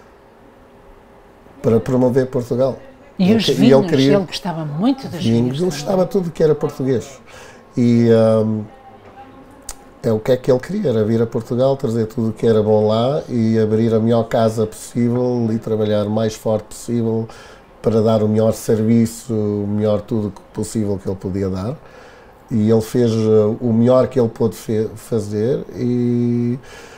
para promover Portugal. E ele, os vinhos, ele, queria, ele gostava muito dos vinhos. vinhos. Ele gostava de tudo que era português. E um, é o que é que ele queria, era vir a Portugal, trazer tudo o que era bom lá e abrir a melhor casa possível e trabalhar o mais forte possível para dar o melhor serviço, o melhor tudo possível que ele podia dar. E ele fez o melhor que ele pôde fazer e,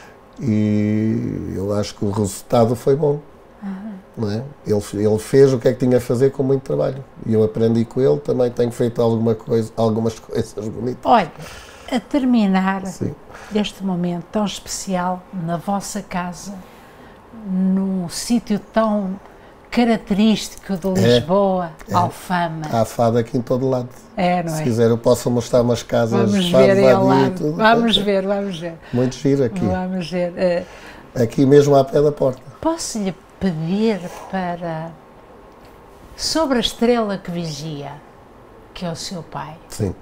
e eu acho que o resultado foi bom. Uhum. Não é? ele, ele fez o que é que tinha a fazer com muito trabalho. E eu aprendi com ele, também tenho feito alguma coisa, algumas coisas bonitas. Olha, a terminar Sim. deste momento tão especial, na vossa casa, num sítio tão característico de Lisboa, é, é. Alfama. Há fada aqui em todo lado. É, não é? Se quiser eu posso mostrar umas casas. Vamos ver aí ao lado. Tudo. Vamos ver, vamos ver. Muito giro aqui. Vamos ver. Uh, aqui mesmo à pé da porta. Posso-lhe pedir para... sobre a estrela que vigia, que é o seu pai. Sim.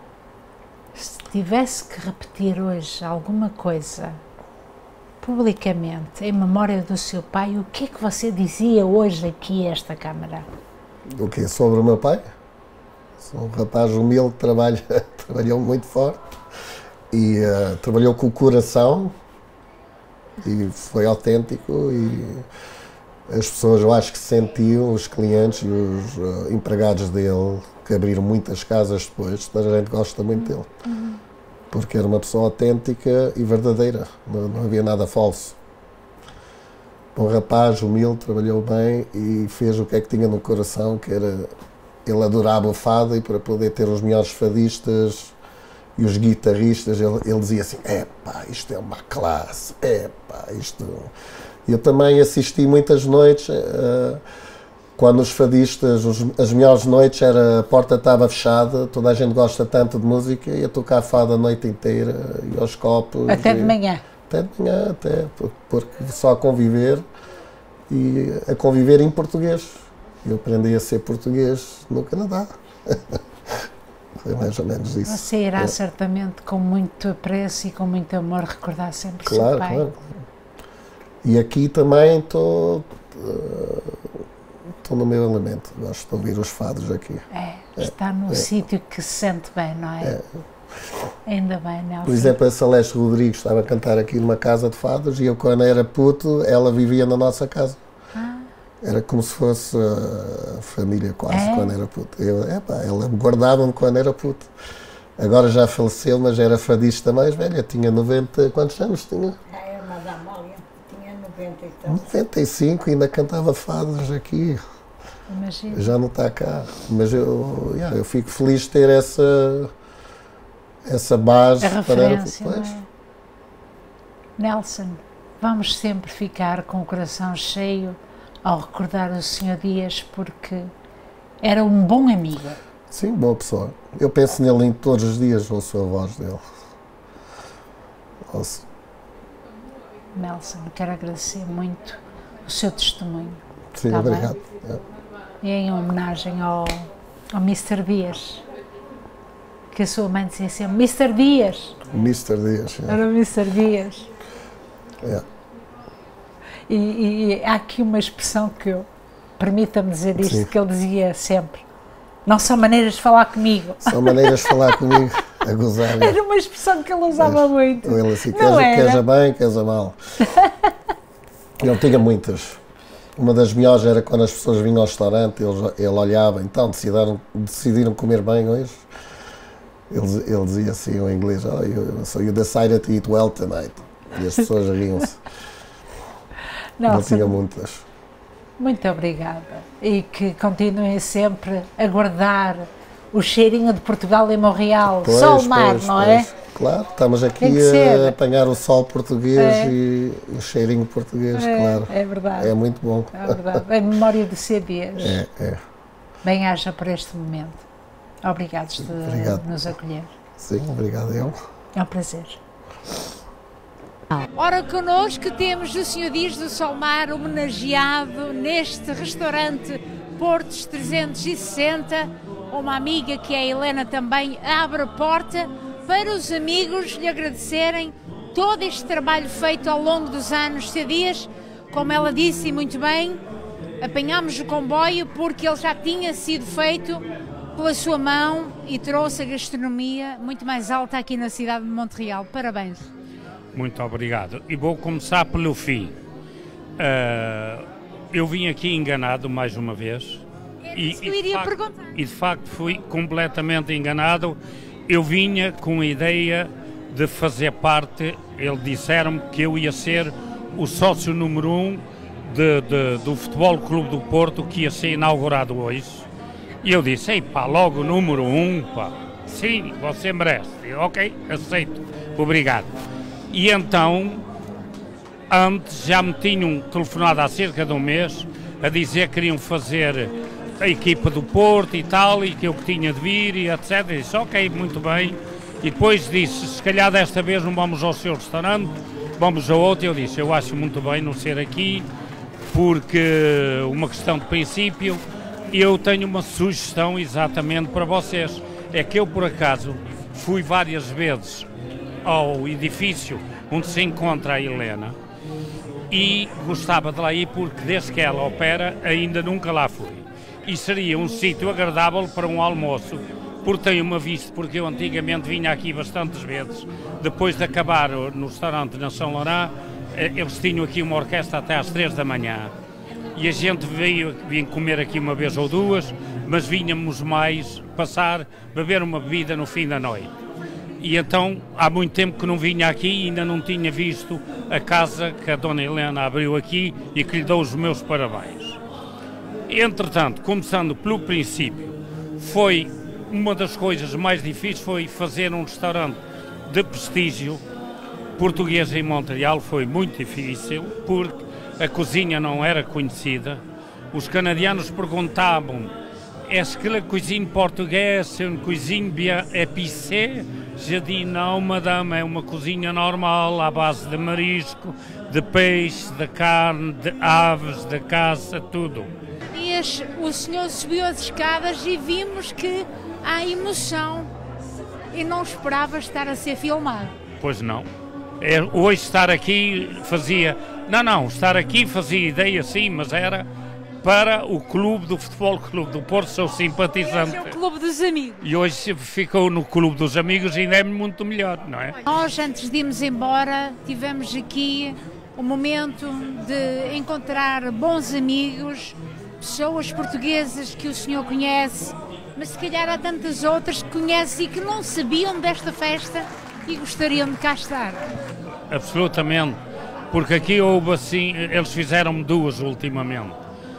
Se tivesse que repetir hoje alguma coisa publicamente, em memória do seu pai, o que é que você dizia hoje aqui a esta Câmara? O quê? Sobre o meu pai? Sou um rapaz humilde que trabalha, trabalhou muito forte e uh, trabalhou com o coração e foi autêntico e as pessoas, eu acho que sentiam, os clientes e os uh, empregados dele, que abriram muitas casas depois, toda a gente gosta muito dele. Uhum. Porque era uma pessoa autêntica e verdadeira, não, não havia nada falso. Um rapaz humilde, trabalhou bem e fez o que é que tinha no coração, que era, ele adorava o fado e para poder ter os melhores fadistas e os guitarristas, ele, ele dizia assim, epá, isto é uma classe, epá, isto... Eu também assisti muitas noites, uh, quando os fadistas, os, as melhores noites, era, a porta estava fechada, toda a gente gosta tanto de música, ia tocar fado a noite inteira, e aos copos. Até e, de manhã? Até de manhã, até, porque só a conviver, e a conviver em português. Eu aprendi a ser português no Canadá. Foi mais ou menos isso. Você irá é. certamente, com muito apreço e com muito amor, recordar sempre o claro, seu pai. Claro. E aqui também estou estou no meu elemento, gosto de ouvir os fados aqui. É, está no é, sítio que se sente bem, não é? é? Ainda bem, Nelson. Por exemplo, a Celeste Rodrigues estava a cantar aqui numa casa de fados e eu, quando era puto, ela vivia na nossa casa. Ah. Era como se fosse a família quase, é? Quando era puto. Eu, epá, ela guardava-me quando era puto. Agora já faleceu, mas era fadista mais velha, tinha noventa, quantos anos tinha? noventa e cinco, ainda cantava fados aqui. Imagina. Já não está cá. Mas eu, yeah, eu fico feliz de ter essa, essa base. A para referência, não é? Nelson, vamos sempre ficar com o coração cheio ao recordar o senhor Dias, porque era um bom amigo. Sim, boa pessoa. Eu penso nele em todos os dias, ouço a voz dele. Ouço. Nelson, quero agradecer muito o seu testemunho. Sim, tá obrigado. É. E em homenagem ao, ao mister Dias, que a sua mãe dizia sempre, mister Dias. O mister Dias. É. Era o mister Dias. É. E, e, e há aqui uma expressão que eu, permita-me dizer isto, Sim. que ele dizia sempre, não são maneiras de falar comigo. São maneiras de falar comigo, a gozar. Era uma expressão que ele usava Mas, muito. Ele assim, queres, queres a bem, queres a mal. Ele tinha muitas. Uma das melhores era quando as pessoas vinham ao restaurante, ele, ele olhava, então decidiram, decidiram comer bem hoje. Ele, ele dizia assim em inglês, oh, you, so you decided to eat well tonight. E as pessoas riam-se. Ele tinha muitas. Muito obrigada. E que continuem sempre a guardar o cheirinho de Portugal e Montreal. Pois, sol, mar, pois, não pois. é? Claro, estamos aqui a apanhar o sol português é. e o cheirinho português, é, claro. É verdade. É muito bom. É verdade. A memória de C Ds. É, é. Bem-aja por este momento. Obrigados de obrigado. nos acolher. Sim, obrigado eu. É um prazer. Ora, connosco temos o senhor Dias do Solmar homenageado neste restaurante Portos trezentos e sessenta. Uma amiga, que é a Helena, também abre a porta para os amigos lhe agradecerem todo este trabalho feito ao longo dos anos. senhor Dias, como ela disse muito bem, apanhámos o comboio porque ele já tinha sido feito pela sua mão e trouxe a gastronomia muito mais alta aqui na cidade de Montreal. Parabéns. Muito obrigado. E vou começar pelo fim. Uh, eu vim aqui enganado mais uma vez. É isso que eu iria facto, perguntar. E de facto fui completamente enganado. Eu vinha com a ideia de fazer parte, eles disseram-me que eu ia ser o sócio número um de, de, do Futebol Clube do Porto, que ia ser inaugurado hoje. E eu disse, ei pá, logo o número um, pá. Sim, você merece. Eu, ok, aceito. Obrigado. E então, antes já me tinham telefonado há cerca de um mês a dizer que queriam fazer a equipa do Porto e tal, e que eu que tinha de vir e etcétera. Eu disse, ok, muito bem. E depois disse, se calhar desta vez não vamos ao seu restaurante, vamos a outro. Eu disse, eu acho muito bem não ser aqui, porque uma questão de princípio, eu tenho uma sugestão exatamente para vocês. É que eu, por acaso, fui várias vezes ao edifício onde se encontra a Helena e gostava de lá ir porque desde que ela opera ainda nunca lá fui. E seria um sítio agradável para um almoço, porque tenho uma vista, porque eu antigamente vinha aqui bastantes vezes, depois de acabar no restaurante na São Laurent, eles tinham aqui uma orquestra até às três da manhã. E a gente veio, vinha comer aqui uma vez ou duas, mas vinhamos mais passar, beber uma bebida no fim da noite. E então, há muito tempo que não vinha aqui e ainda não tinha visto a casa que a dona Helena abriu aqui e que lhe dou os meus parabéns. Entretanto, começando pelo princípio, foi uma das coisas mais difíceis, foi fazer um restaurante de prestígio português em Montreal. Foi muito difícil, porque a cozinha não era conhecida. Os canadianos perguntavam, est-ce que la cuisine portuguesa c'est une cuisine bien épicée? Je dis, não, madame, é uma cozinha normal, à base de marisco, de peixe, de carne, de aves, de caça, tudo. E o senhor subiu as escadas e vimos que há emoção e não esperava estar a ser filmado. Pois não. É, hoje estar aqui fazia... Não, não, estar aqui fazia ideia sim, mas era para o clube do Futebol Clube do Porto, sou simpatizante. É o clube dos amigos. E hoje ficou no clube dos amigos e ainda é muito melhor, não é? Nós, antes de irmos embora, tivemos aqui o momento de encontrar bons amigos, pessoas portuguesas que o senhor conhece, mas se calhar há tantas outras que conhece e que não sabiam desta festa e gostariam de cá estar. Absolutamente, porque aqui houve assim, eles fizeram duas ultimamente.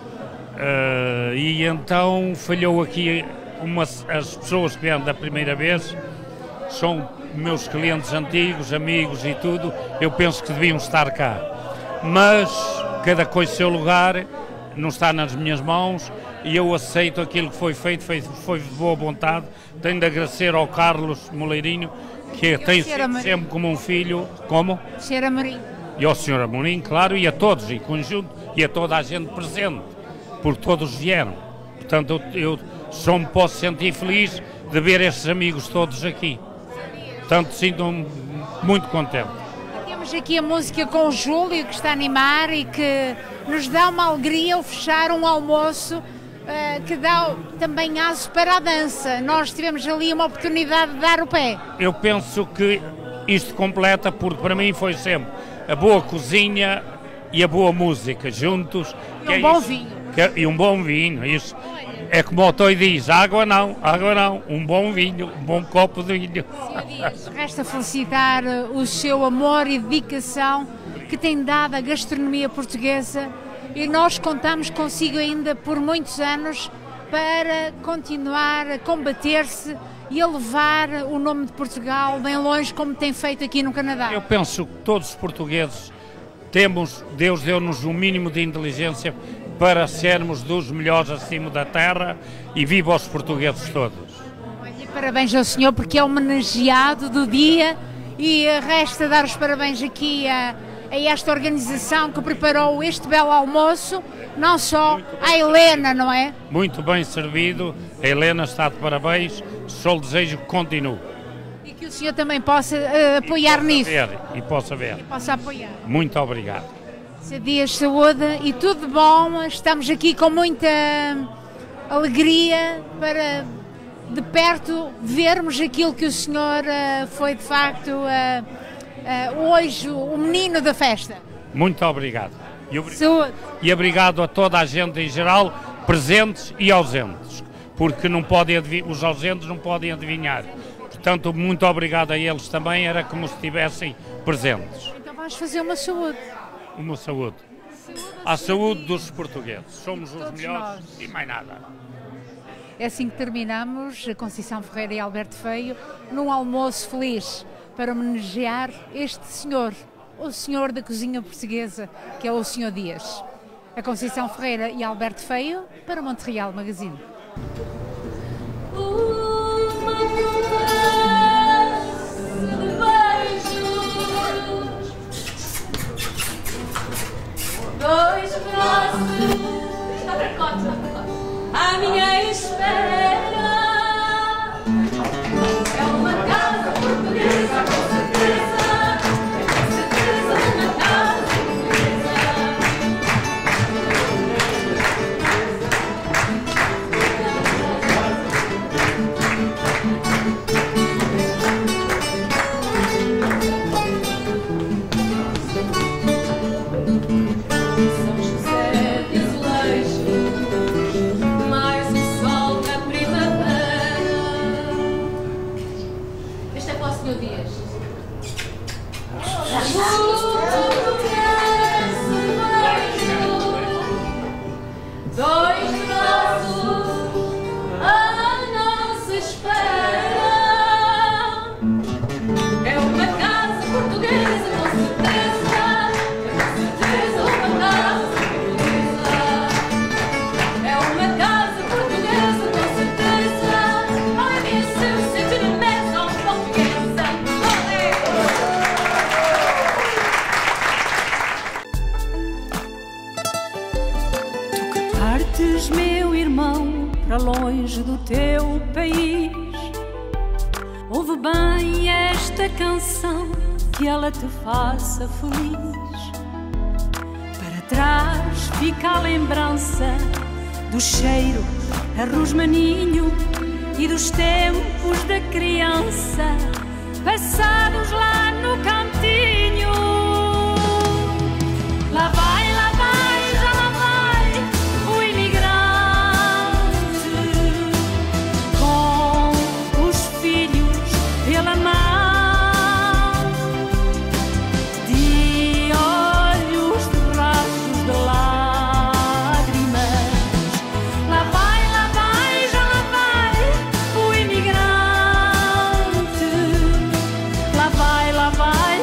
Uh, e então falhou aqui uma, as pessoas que vieram da primeira vez são meus clientes antigos, amigos e tudo, eu penso que deviam estar cá, mas cada coisa seu lugar, não está nas minhas mãos e eu aceito aquilo que foi feito, foi, foi de boa vontade. Tenho de agradecer ao Carlos Moleirinho, que tem sido sempre como um filho, como? senhor Amorim. E ao senhor Amorim, claro, e a todos em conjunto, e a toda a gente presente, porque todos vieram. Portanto, eu, eu só me posso sentir feliz de ver estes amigos todos aqui. Portanto, sinto-me muito contente. Temos aqui a música com o Júlio, que está a animar e que nos dá uma alegria ao fechar um almoço uh, que dá também aso para a dança. Nós tivemos ali uma oportunidade de dar o pé. Eu penso que isto completa, porque para mim foi sempre a boa cozinha e a boa música juntos. E um é bom isso, vinho. É, e um bom vinho, isso. É como o Toy diz, água não, água não, um bom vinho, um bom copo de vinho. senhor Dias, resta felicitar o seu amor e dedicação que tem dado à gastronomia portuguesa e nós contamos consigo ainda por muitos anos para continuar a combater-se e a levar o nome de Portugal bem longe, como tem feito aqui no Canadá. Eu penso que todos os portugueses temos, Deus deu-nos um mínimo de inteligência para sermos dos melhores acima da terra e viva os portugueses todos. E parabéns ao senhor porque é homenageado do dia e resta dar os parabéns aqui a, a esta organização que preparou este belo almoço, não só à Helena, não é? Muito bem servido, a Helena está de parabéns, só desejo que continue. E que o senhor também possa uh, apoiar e nisso. Ver, e possa ver. E possa apoiar. Muito obrigado. senhor Dias, saúde e tudo de bom. Estamos aqui com muita alegria para de perto vermos aquilo que o senhor uh, foi de facto uh, uh, hoje o menino da festa. Muito obrigado. E, obri saúde. E obrigado a toda a gente em geral, presentes e ausentes, porque não podem os ausentes não podem adivinhar. Portanto, muito obrigado a eles também, era como se estivessem presentes. Então vamos fazer uma saúde. Uma saúde. saúde à saúde dos portugueses. Somos os melhores nós. E mais nada. É assim que terminamos, a Conceição Ferreira e Alberto Feio, num almoço feliz para homenagear este senhor, o senhor da cozinha portuguesa, que é o senhor Dias. A Conceição Ferreira e Alberto Feio para Montreal Magazine. Dois braços à minha espera. É uma casa portuguesa, com certeza. Com certeza, uma casa São José de Azulejos, mais o sol na primavera. Este é para o senhor Dias. Dois braços à nossa espera. É uma casa portuguesa, com certeza. É uma casa portuguesa, com certeza. Ai, meu Deus, sente na mesa um portuguesa. Tu que partes, meu irmão, para longe do teu país, ouve bem esta canção, que ela te faça feliz. Atrás fica a lembrança do cheiro a rosmaninho e dos tempos da criança passados lá no cantinho. Lá vai, lá vai, já lá vai o imigrante com os filhos pela mão. Lá vai, lá vai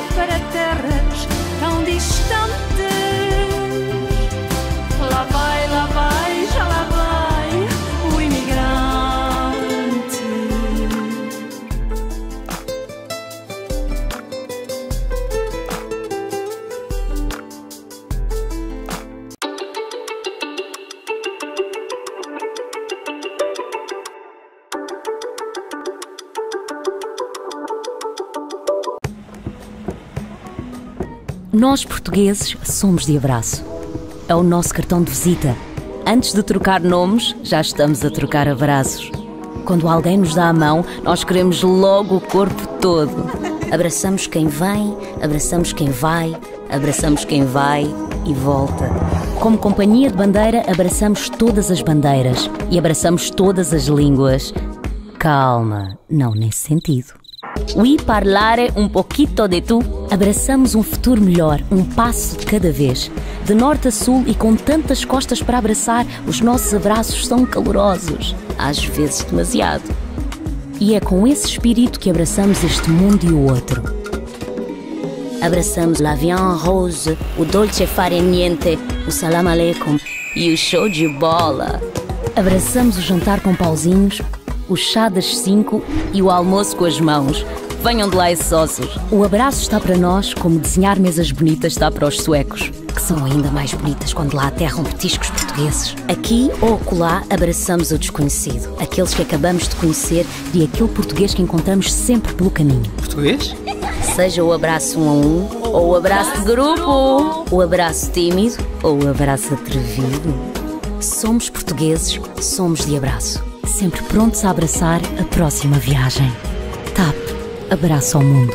Nós, portugueses, somos de abraço. É o nosso cartão de visita. Antes de trocar nomes, já estamos a trocar abraços. Quando alguém nos dá a mão, nós queremos logo o corpo todo. Abraçamos quem vem, abraçamos quem vai, abraçamos quem vai e volta. Como companhia de bandeira, abraçamos todas as bandeiras e abraçamos todas as línguas. Calma, não nesse sentido. Oui parlare un poquito de tu. Abraçamos um futuro melhor, um passo de cada vez. De norte a sul e com tantas costas para abraçar, os nossos abraços são calorosos, às vezes demasiado. E é com esse espírito que abraçamos este mundo e o outro. Abraçamos la viande rose, o dolce fare niente, o salam aleikum e o show de bola. Abraçamos o jantar com pauzinhos, o chá das cinco e o almoço com as mãos. Venham de lá esses ossos. O abraço está para nós como desenhar mesas bonitas está para os suecos, que são ainda mais bonitas quando lá aterram petiscos portugueses. Aqui ou acolá abraçamos o desconhecido, aqueles que acabamos de conhecer e aquele português que encontramos sempre pelo caminho. Português? Seja o abraço um a um, ou o abraço de grupo, o abraço tímido ou o abraço atrevido. Somos portugueses, somos de abraço. Sempre prontos a abraçar a próxima viagem. T A P. Abraço ao mundo.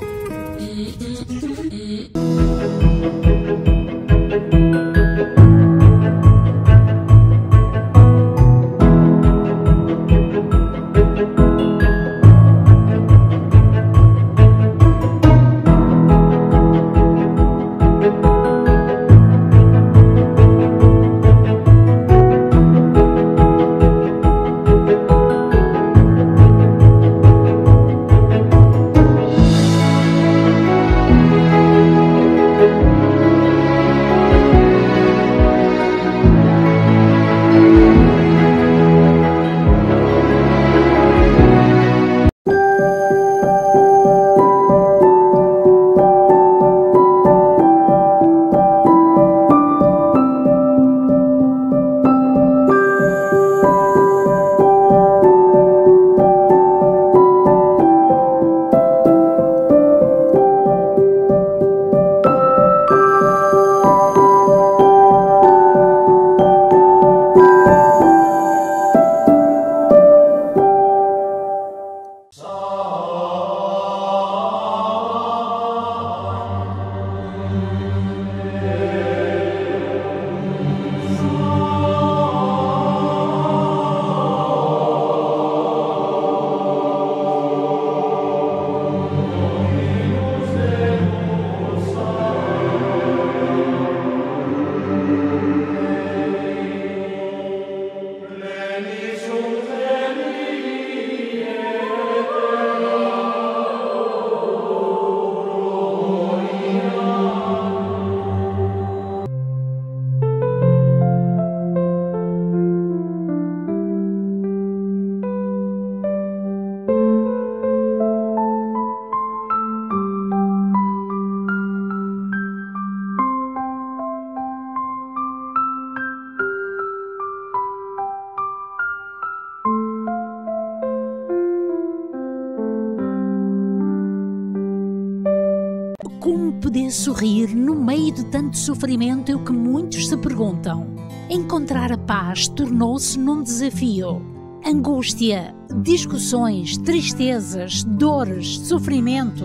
Como poder sorrir no meio de tanto sofrimento é o que muitos se perguntam. Encontrar a paz tornou-se num desafio. Angústia, discussões, tristezas, dores, sofrimento.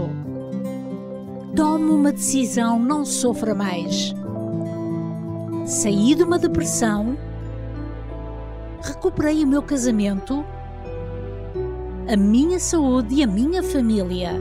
Tome uma decisão, não sofra mais. Saí de uma depressão, recuperei o meu casamento, a minha saúde e a minha família.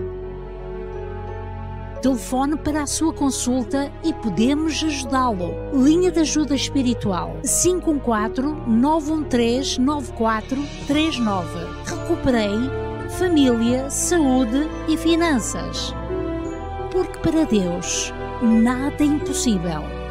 Telefone para a sua consulta e podemos ajudá-lo. Linha de ajuda espiritual cinco um quatro, nove um três, nove quatro três nove. Recuperei família, saúde e finanças. Porque para Deus nada é impossível.